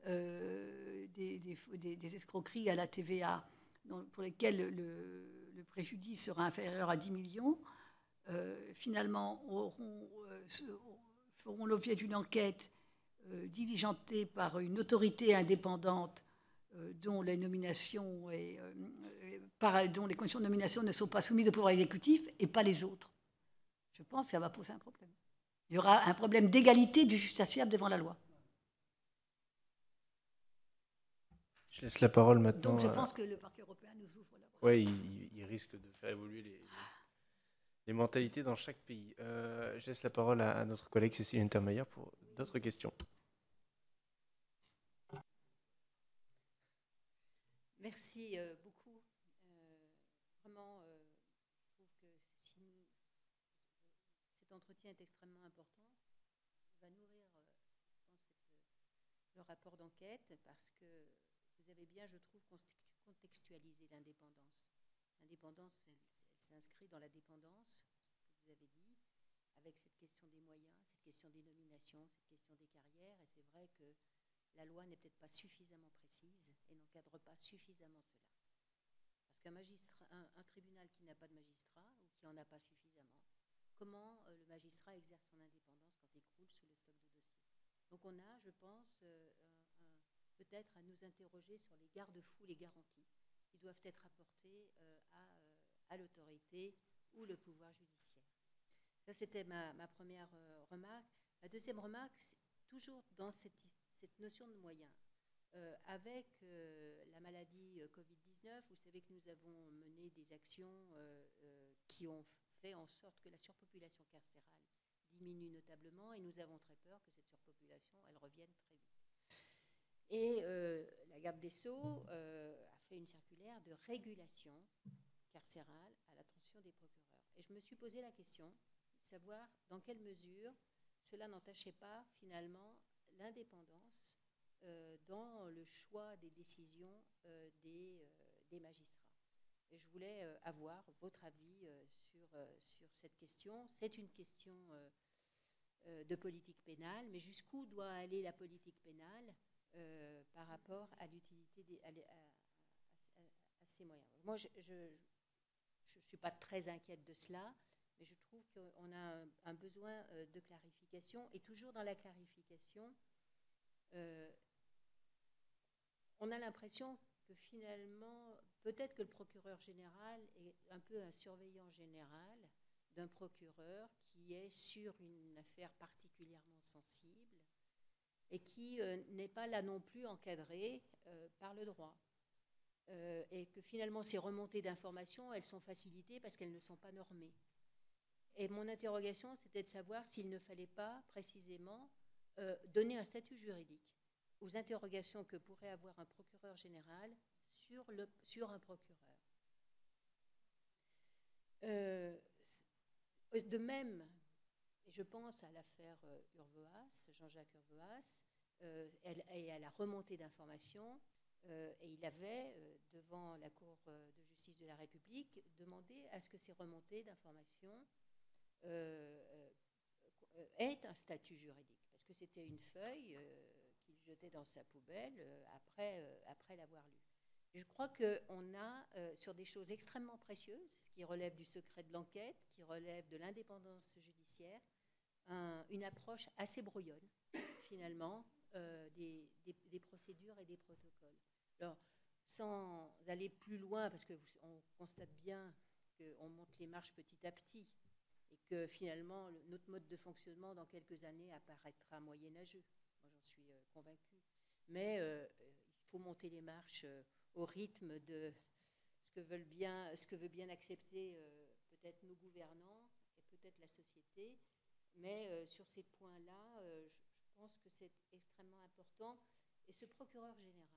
des escroqueries à la TVA, pour lesquelles le préjudice sera inférieur à 10 millions, finalement feront l'objet d'une enquête diligentée par une autorité indépendante dont les conditions de nomination ne sont pas soumises au pouvoir exécutif et pas les autres. Je pense que ça va poser un problème. Il y aura un problème d'égalité du justiciable devant la loi. Je laisse la parole maintenant. Donc je pense que le parquet européen nous ouvre la voie. Oui, il risque de faire évoluer les mentalités dans chaque pays. Je laisse la parole à notre collègue Cécile Untermaier pour d'autres questions. Merci beaucoup. Vraiment, je trouve que cet entretien est extrêmement important. Il va nourrir, le rapport d'enquête parce que vous avez bien, je trouve, contextualisé l'indépendance. L'indépendance, elle s'inscrit dans la dépendance, ce que vous avez dit, avec cette question des moyens, cette question des nominations, cette question des carrières. Et c'est vrai que la loi n'est peut-être pas suffisamment précise et n'encadre pas suffisamment cela. Parce qu'un tribunal qui n'a pas de magistrat ou qui n'en a pas suffisamment, comment le magistrat exerce son indépendance quand il croule sous le stock de dossiers? Donc on a, je pense, peut-être à nous interroger sur les garde-fous, les garanties qui doivent être apportées à l'autorité ou le pouvoir judiciaire. Ça, c'était ma première remarque. Ma deuxième remarque, c'est toujours dans cette notion de moyens. Avec la maladie Covid-19, vous savez que nous avons mené des actions qui ont fait en sorte que la surpopulation carcérale diminue notablement et nous avons très peur que cette surpopulation, elle revienne très vite. Et la garde des Sceaux a fait une circulaire de régulation carcérale à l'attention des procureurs. Et je me suis posé la question de savoir dans quelle mesure cela n'entachait pas finalement l'indépendance dans le choix des décisions des magistrats. Et je voulais avoir votre avis sur cette question. C'est une question de politique pénale, mais jusqu'où doit aller la politique pénale par rapport à l'utilité à ces moyens. Moi, je ne suis pas très inquiète de cela, mais je trouve qu'on a un besoin de clarification. Et toujours dans la clarification, on a l'impression que finalement, peut-être que le procureur général est un peu un surveillant général d'un procureur qui est sur une affaire particulièrement sensible et qui n'est pas là non plus encadré par le droit. Et que finalement, ces remontées d'informations, elles sont facilitées parce qu'elles ne sont pas normées. Et mon interrogation, c'était de savoir s'il ne fallait pas précisément donner un statut juridique aux interrogations que pourrait avoir un procureur général sur un procureur. De même, et je pense à l'affaire Urvoas, Jean-Jacques Urvoas, et à la remontée d'informations, et il avait, devant la Cour de justice de la République, demandé à ce que ces remontées d'informations aient un statut juridique, parce que c'était une feuille qu'il jetait dans sa poubelle après l'avoir lue. Je crois qu'on a, sur des choses extrêmement précieuses, qui relèvent du secret de l'enquête, qui relèvent de l'indépendance judiciaire, une approche assez brouillonne, finalement, des procédures et des protocoles. Alors, sans aller plus loin, parce qu'on constate bien qu'on monte les marches petit à petit, et que finalement, notre mode de fonctionnement, dans quelques années, apparaîtra moyenâgeux. Moi, j'en suis convaincue. Mais il faut monter les marches au rythme de ce que veut bien accepter peut-être nos gouvernants et peut-être la société. Mais sur ces points-là, je pense que c'est extrêmement important. Et ce procureur général,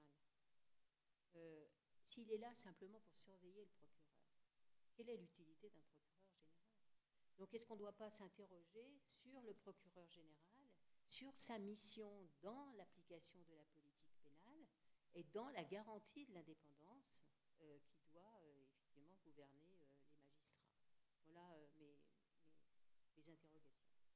s'il est là simplement pour surveiller le procureur, quelle est l'utilité d'un procureur général? Donc, est-ce qu'on ne doit pas s'interroger sur le procureur général, sur sa mission dans l'application de la politique pénale et dans la garantie de l'indépendance qui doit effectivement gouverner les magistrats? Voilà mes interrogations.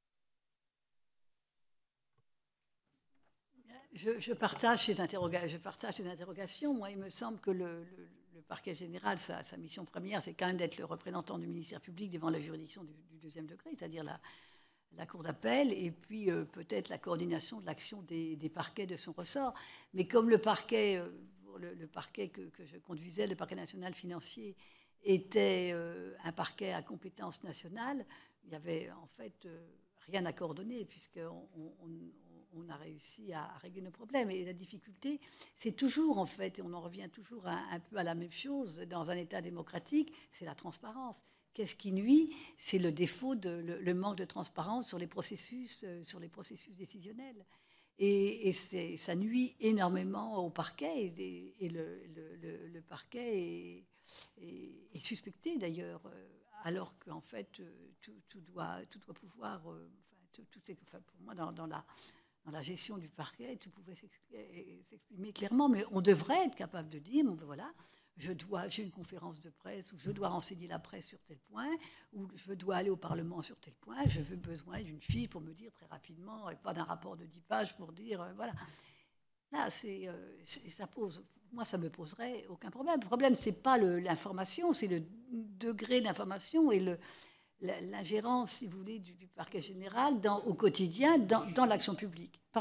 Je partage ces interrogations. Moi, il me semble que le parquet général, sa mission première, c'est quand même d'être le représentant du ministère public devant la juridiction du deuxième degré, c'est-à-dire la cour d'appel, et puis peut-être la coordination de l'action des parquets de son ressort. Mais comme le parquet que je conduisais, le parquet national financier, était un parquet à compétence nationale, il n'y avait en fait rien à coordonner, puisqu'on a réussi à régler nos problèmes. Et la difficulté, c'est toujours, en fait, et on en revient toujours un peu à la même chose dans un État démocratique, c'est la transparence. Qu'est-ce qui nuit? C'est le défaut, le manque de transparence sur les processus décisionnels. Et ça nuit énormément au parquet, et le parquet est suspecté d'ailleurs, alors qu'en fait, tout doit pouvoir, pour moi, dans la gestion du parquet, tout pouvait s'exprimer clairement, mais on devrait être capable de dire, bon, ben voilà, j'ai une conférence de presse, ou je dois renseigner la presse sur tel point, ou je dois aller au Parlement sur tel point, je veux besoin d'une fiche pour me dire très rapidement, et pas d'un rapport de 10 pages pour dire, voilà. Là, moi, ça me poserait aucun problème. Le problème, c'est pas l'information, c'est le degré d'information et l'ingérence, si vous voulez, du parquet général au quotidien, dans l'action publique. Pardon ?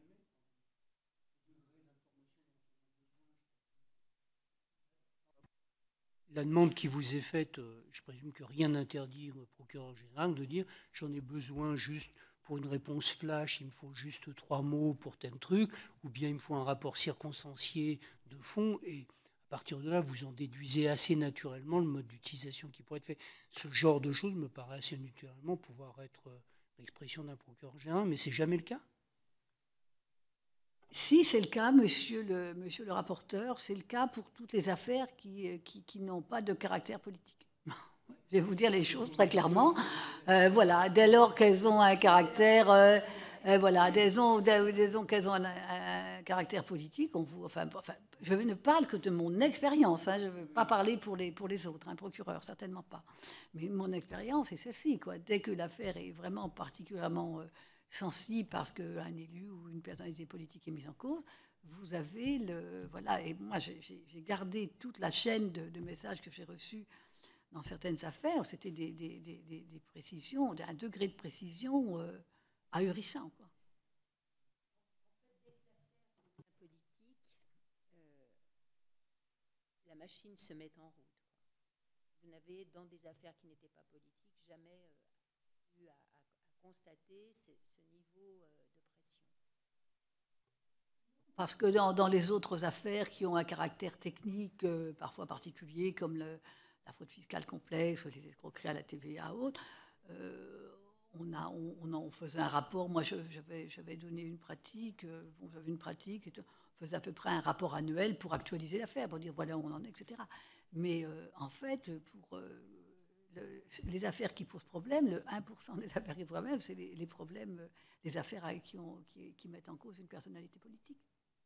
La demande qui vous est faite, je présume que rien n'interdit au procureur général de dire « j'en ai besoin juste pour une réponse flash, il me faut juste 3 mots pour tel truc, ou bien il me faut un rapport circonstancié de fond ». Et à partir de là, vous en déduisez assez naturellement le mode d'utilisation qui pourrait être fait. Ce genre de choses me paraît assez naturellement pouvoir être l'expression d'un procureur général, mais c'est jamais le cas. Si c'est le cas, monsieur le rapporteur, c'est le cas pour toutes les affaires qui n'ont pas de caractère politique. Je vais vous dire les choses très clairement. Voilà, dès lors qu'elles ont un caractère, voilà, qu'elles ont un caractère politique, je ne parle que de mon expérience. Hein, je ne veux pas parler pour les autres, un procureur, certainement pas. Mais mon expérience est celle-ci, quoi. Dès que l'affaire est vraiment particulièrement sensible parce qu'un élu ou une personnalité politique est mise en cause, vous avez le... Voilà, et moi, j'ai gardé toute la chaîne de messages que j'ai reçus dans certaines affaires. C'était des précisions, un degré de précision ahurissant, quoi. Politique, la machine se met en route. Vous n'avez, dans des affaires qui n'étaient pas politiques, jamais eu à constater ce niveau de pression. Parce que dans les autres affaires qui ont un caractère technique parfois particulier, comme la fraude fiscale complexe, les escroqueries à la TVA, autres, on faisait un rapport. Moi, j'avais donné une pratique, j'avais une pratique, on faisait à peu près un rapport annuel pour actualiser l'affaire, pour dire voilà où on en est, etc. Mais en fait, pour les affaires qui posent problème, le 1% des affaires qui posent problème, c'est les problèmes, les affaires qui mettent en cause une personnalité politique.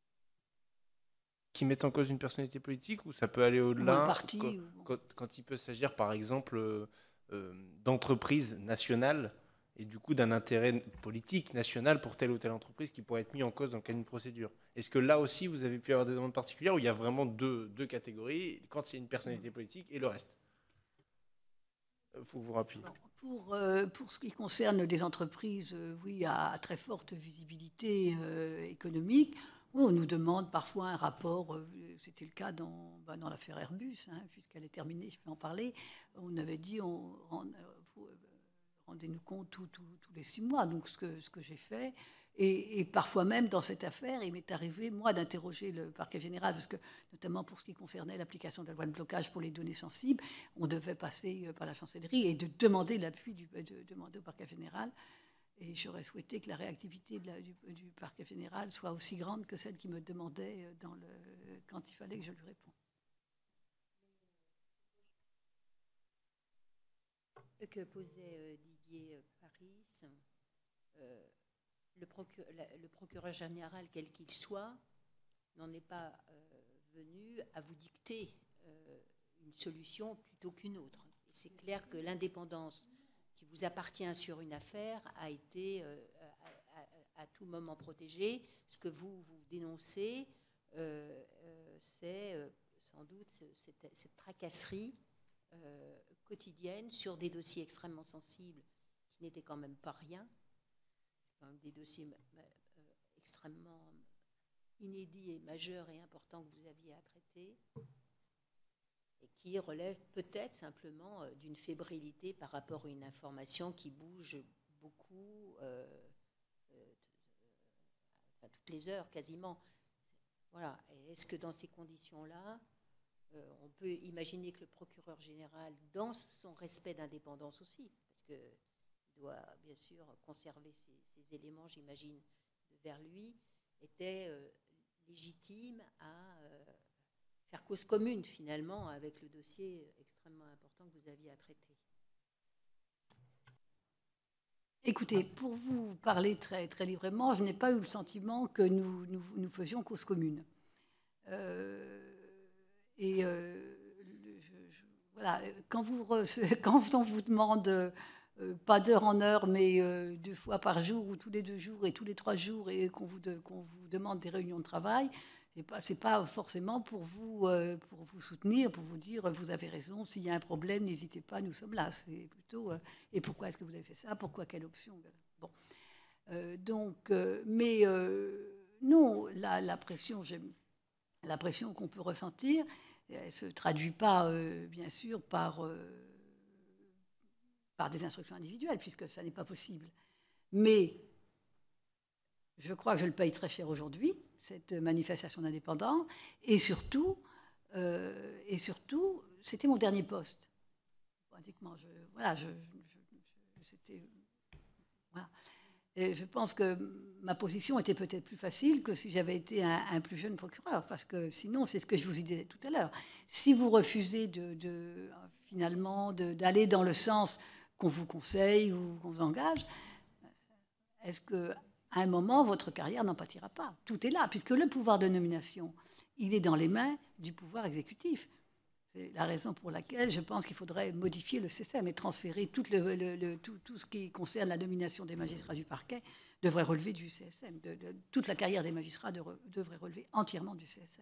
Qui mettent en cause une personnalité politique, ou ça peut aller au-delà, parti, quand il peut s'agir par exemple d'entreprises nationales et du coup d'un intérêt politique national pour telle ou telle entreprise qui pourrait être mis en cause dans une procédure. Est-ce que là aussi vous avez pu avoir des demandes particulières où il y a vraiment deux catégories, quand c'est une personnalité politique et le reste? Il faut vous rappeler. Pour ce qui concerne des entreprises, oui, à très forte visibilité économique, oui, on nous demande parfois un rapport. C'était le cas dans l'affaire Airbus, hein, puisqu'elle est terminée, je peux en parler. On avait dit rendez-nous compte tous les 6 mois, donc ce que j'ai fait. Et parfois même, dans cette affaire, il m'est arrivé, moi, d'interroger le parquet général, parce que, notamment pour ce qui concernait l'application de la loi de blocage pour les données sensibles, on devait passer par la chancellerie et de demander l'appui demander au parquet général. Et j'aurais souhaité que la réactivité du parquet général soit aussi grande que celle qui me demandait quand il fallait que je lui réponde. Que posait Didier Paris, le procureur général, quel qu'il soit, n'en est pas venu à vous dicter une solution plutôt qu'une autre. C'est clair que l'indépendance qui vous appartient sur une affaire a été à tout moment protégée. Ce que vous dénoncez, c'est sans doute cette tracasserie quotidienne sur des dossiers extrêmement sensibles qui n'étaient quand même pas rien. C'est quand même des dossiers extrêmement inédits et majeurs et importants que vous aviez à traiter et qui relèvent peut-être simplement d'une fébrilité par rapport à une information qui bouge beaucoup, toutes les heures quasiment. Voilà. Et est-ce que dans ces conditions-là, on peut imaginer que le procureur général, dans son respect d'indépendance aussi, parce qu'il doit bien sûr conserver ces éléments, j'imagine, vers lui, était légitime à faire cause commune finalement avec le dossier extrêmement important que vous aviez à traiter? Écoutez, pour vous parler très, très librement, je n'ai pas eu le sentiment que nous faisions cause commune. Voilà, quand on vous demande pas d'heure en heure, mais 2 fois par jour ou tous les 2 jours et tous les 3 jours, et qu'on vous demande des réunions de travail, c'est pas forcément pour vous soutenir, pour vous dire vous avez raison, s'il y a un problème, n'hésitez pas, nous sommes là. C'est plutôt et pourquoi est-ce que vous avez fait ça, pourquoi, quelle option? Bon, mais non, la pression qu'on peut ressentir, elle ne se traduit pas, bien sûr, par des instructions individuelles, puisque ça n'est pas possible. Mais je crois que je le paye très cher aujourd'hui, cette manifestation d'indépendance, et surtout, c'était mon dernier poste. Pratiquement, Voilà. Et je pense que ma position était peut-être plus facile que si j'avais été un plus jeune procureur, parce que sinon, c'est ce que je vous disais tout à l'heure. Si vous refusez finalement d'aller dans le sens qu'on vous conseille ou qu'on vous engage, est-ce qu'à un moment, votre carrière n'en pâtira pas? Tout est là, puisque le pouvoir de nomination, il est dans les mains du pouvoir exécutif. C'est la raison pour laquelle je pense qu'il faudrait modifier le CSM et transférer tout ce qui concerne la nomination des magistrats du parquet devrait relever du CSM. Toute la carrière des magistrats devrait relever entièrement du CSM.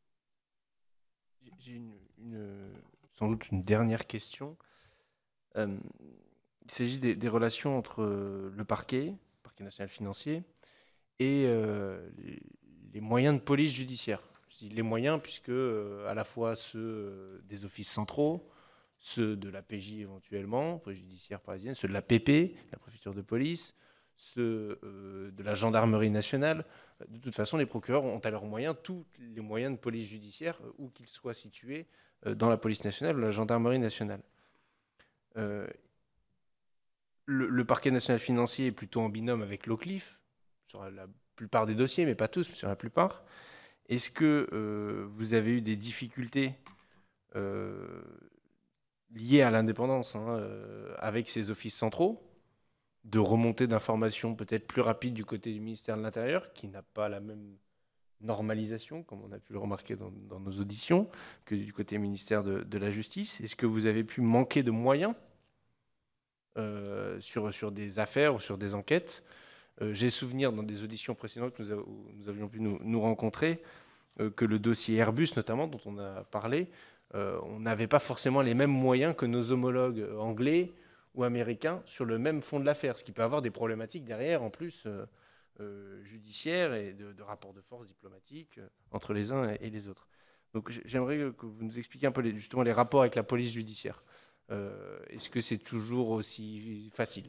J'ai sans doute une dernière question. Il s'agit des relations entre le parquet national financier, et les moyens de police judiciaire. Je dis les moyens puisque à la fois ceux des offices centraux, ceux de la PJ éventuellement, police judiciaire parisienne, ceux de la PP, la préfecture de police, ceux de la gendarmerie nationale. De toute façon, les procureurs ont à leurs moyens tous les moyens de police judiciaire, où qu'ils soient situés dans la police nationale ou la gendarmerie nationale. Le parquet national financier est plutôt en binôme avec l'OCLIF, sur la plupart des dossiers, mais pas tous, mais sur la plupart. Est-ce que vous avez eu des difficultés liées à l'indépendance avec ces offices centraux, de remontée d'informations peut-être plus rapide du côté du ministère de l'Intérieur, qui n'a pas la même normalisation, comme on a pu le remarquer dans nos auditions, que du côté ministère de la Justice? Est-ce que vous avez pu manquer de moyens sur des affaires ou sur des enquêtes? J'ai souvenir dans des auditions précédentes que nous avions pu nous rencontrer, que le dossier Airbus notamment, dont on a parlé, on n'avait pas forcément les mêmes moyens que nos homologues anglais ou américains sur le même fond de l'affaire, ce qui peut avoir des problématiques derrière en plus judiciaires et de rapports de force diplomatiques entre les uns et les autres. Donc j'aimerais que vous nous expliquiez un peu justement les rapports avec la police judiciaire. Est-ce que c'est toujours aussi facile?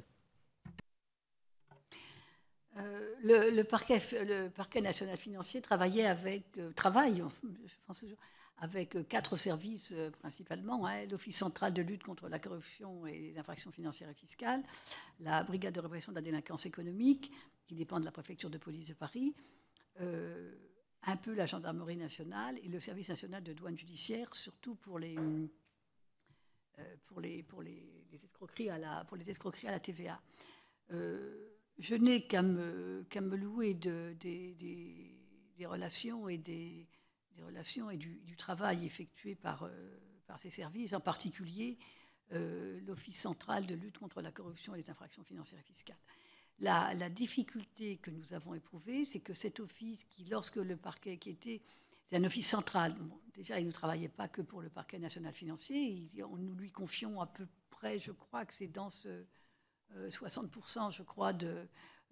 Le parquet national financier travaille, je pense, avec 4 services principalement. L'Office central de lutte contre la corruption et les infractions financières et fiscales, la brigade de répression de la délinquance économique, qui dépend de la préfecture de police de Paris, un peu la gendarmerie nationale et le service national de douane judiciaire, surtout pour les escroqueries à la TVA. Je n'ai qu'à me louer des relations et du travail effectué par ces services, en particulier l'Office central de lutte contre la corruption et les infractions financières et fiscales. La difficulté que nous avons éprouvée, c'est que cet office, lorsque le parquet c'est un office central. Bon, déjà, il ne travaillait pas que pour le parquet national financier. Nous lui confions à peu près, je crois que c'est dans ce 60%, je crois, de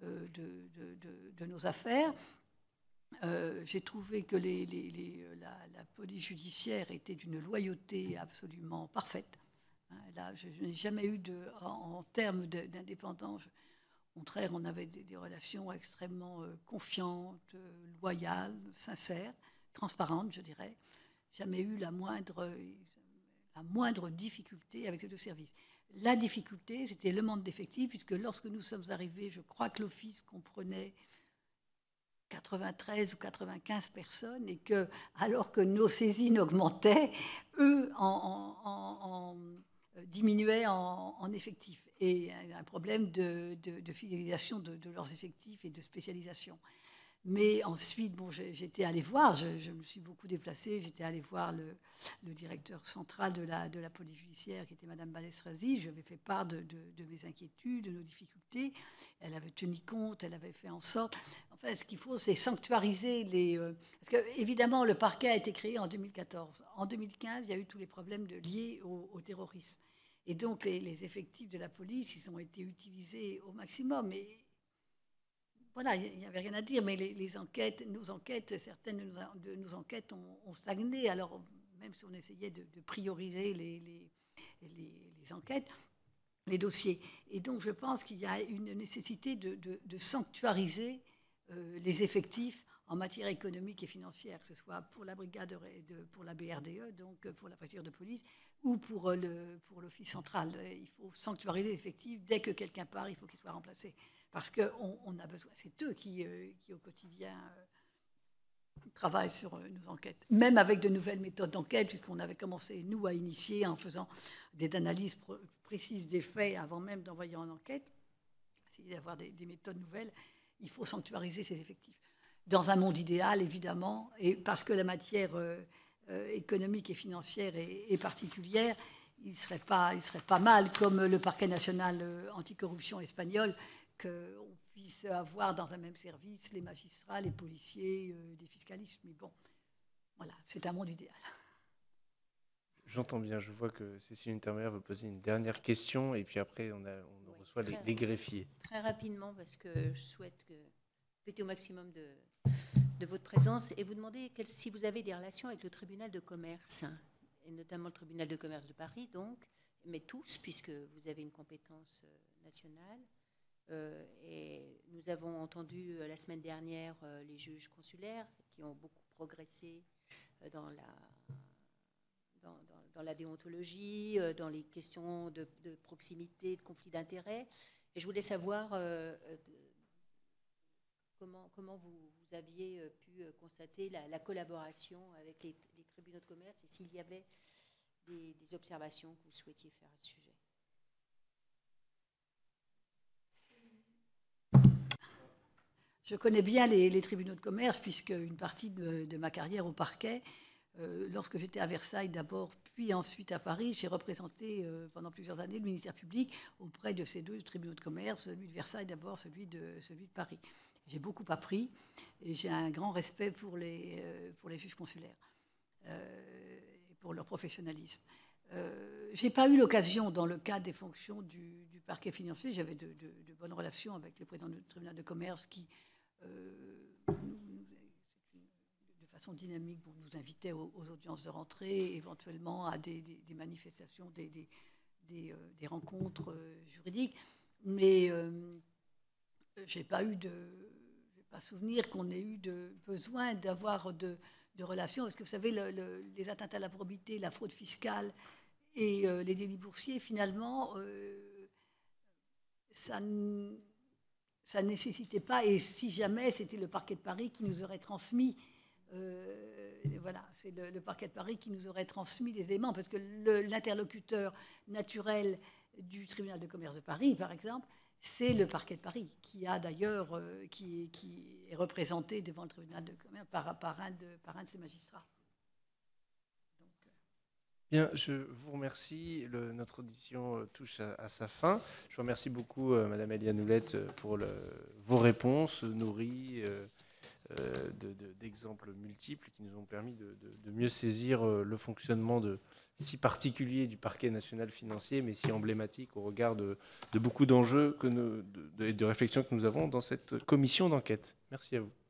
nos affaires. J'ai trouvé que la police judiciaire était d'une loyauté absolument parfaite. Là, je n'ai jamais eu, en termes d'indépendance, au contraire, on avait des relations extrêmement confiantes, loyales, sincères, transparentes, je dirais. Jamais eu la moindre difficulté avec les deux services. La difficulté, c'était le manque d'effectifs, puisque lorsque nous sommes arrivés, je crois que l'office comprenait 93 ou 95 personnes, et que, alors que nos saisines augmentaient, eux diminuaient en effectifs. Et un problème de fidélisation de leurs effectifs et de spécialisation. Mais ensuite, bon, j'étais allée voir, je me suis beaucoup déplacée, j'étais allée voir le directeur central de la police judiciaire, qui était Mme Balesrazi. Je lui avais fait part de mes inquiétudes, de nos difficultés. Elle avait tenu compte, elle avait fait en sorte... Enfin, ce qu'il faut, c'est sanctuariser parce que, évidemment, le parquet a été créé en 2014. En 2015, il y a eu tous les problèmes liés au terrorisme. Et donc, les effectifs de la police, ils ont été utilisés au maximum. Et voilà, il n'y avait rien à dire, mais nos enquêtes, certaines de nos enquêtes ont stagné. Alors, même si on essayait de prioriser les enquêtes, les dossiers. Et donc, je pense qu'il y a une nécessité de sanctuariser les effectifs en matière économique et financière, que ce soit pour la brigade, pour la BRDE, donc pour la préfecture de police, ou pour l'office central. Il faut sanctuariser les effectifs. Dès que quelqu'un part, il faut qu'il soit remplacé. parce qu'on a besoin, c'est eux qui au quotidien travaillent sur nos enquêtes, même avec de nouvelles méthodes d'enquête, puisqu'on avait commencé, nous, à initier en faisant des analyses précises des faits avant même d'envoyer en enquête, essayer d'avoir des méthodes nouvelles. Il faut sanctuariser ces effectifs. Dans un monde idéal, évidemment, et parce que la matière économique et financière est particulière, il serait pas mal, comme le parquet national anticorruption espagnol, qu'on puisse avoir dans un même service les magistrats, les policiers, des fiscalistes. Mais bon, voilà, c'est un monde idéal. J'entends bien, je vois que Cécile Untermeyer veut poser une dernière question, et puis après on reçoit les greffiers. Très rapidement, parce que je souhaite profiter au maximum de votre présence, et vous demander si vous avez des relations avec le tribunal de commerce, et notamment le tribunal de commerce de Paris, donc, mais tous, puisque vous avez une compétence nationale. Et nous avons entendu la semaine dernière les juges consulaires qui ont beaucoup progressé dans la déontologie, dans les questions de proximité, de conflit d'intérêts. Et je voulais savoir comment vous aviez pu constater la collaboration avec les tribunaux de commerce et s'il y avait des observations que vous souhaitiez faire à ce sujet. Je connais bien les tribunaux de commerce, puisque une partie de ma carrière au parquet, lorsque j'étais à Versailles d'abord, puis ensuite à Paris, j'ai représenté pendant plusieurs années le ministère public auprès de ces deux tribunaux de commerce, celui de Versailles d'abord, celui de Paris. J'ai beaucoup appris et j'ai un grand respect pour les juges consulaires et pour leur professionnalisme. Je n'ai pas eu l'occasion, dans le cadre des fonctions du parquet financier, j'avais de bonnes relations avec le président du tribunal de commerce qui, de façon dynamique, nous invitait aux audiences de rentrée, éventuellement à des manifestations, des rencontres juridiques. Mais je n'ai pas souvenir qu'on ait eu besoin d'avoir de relations. Parce que vous savez, les atteintes à la probité, la fraude fiscale et les délits boursiers, finalement, ça ne nécessitait pas, et si jamais c'était le parquet de Paris qui nous aurait transmis, voilà, c'est le parquet de Paris qui nous aurait transmis des éléments, parce que l'interlocuteur naturel du tribunal de commerce de Paris, par exemple, c'est le parquet de Paris, qui a d'ailleurs, qui est représenté devant le tribunal de commerce par un de ses magistrats. Bien, je vous remercie. Notre audition touche à sa fin. Je vous remercie beaucoup, Madame Eliane Houlette, pour vos réponses nourries d'exemples multiples qui nous ont permis de mieux saisir le fonctionnement si particulier du parquet national financier, mais si emblématique au regard de beaucoup d'enjeux et de réflexions que nous avons dans cette commission d'enquête. Merci à vous.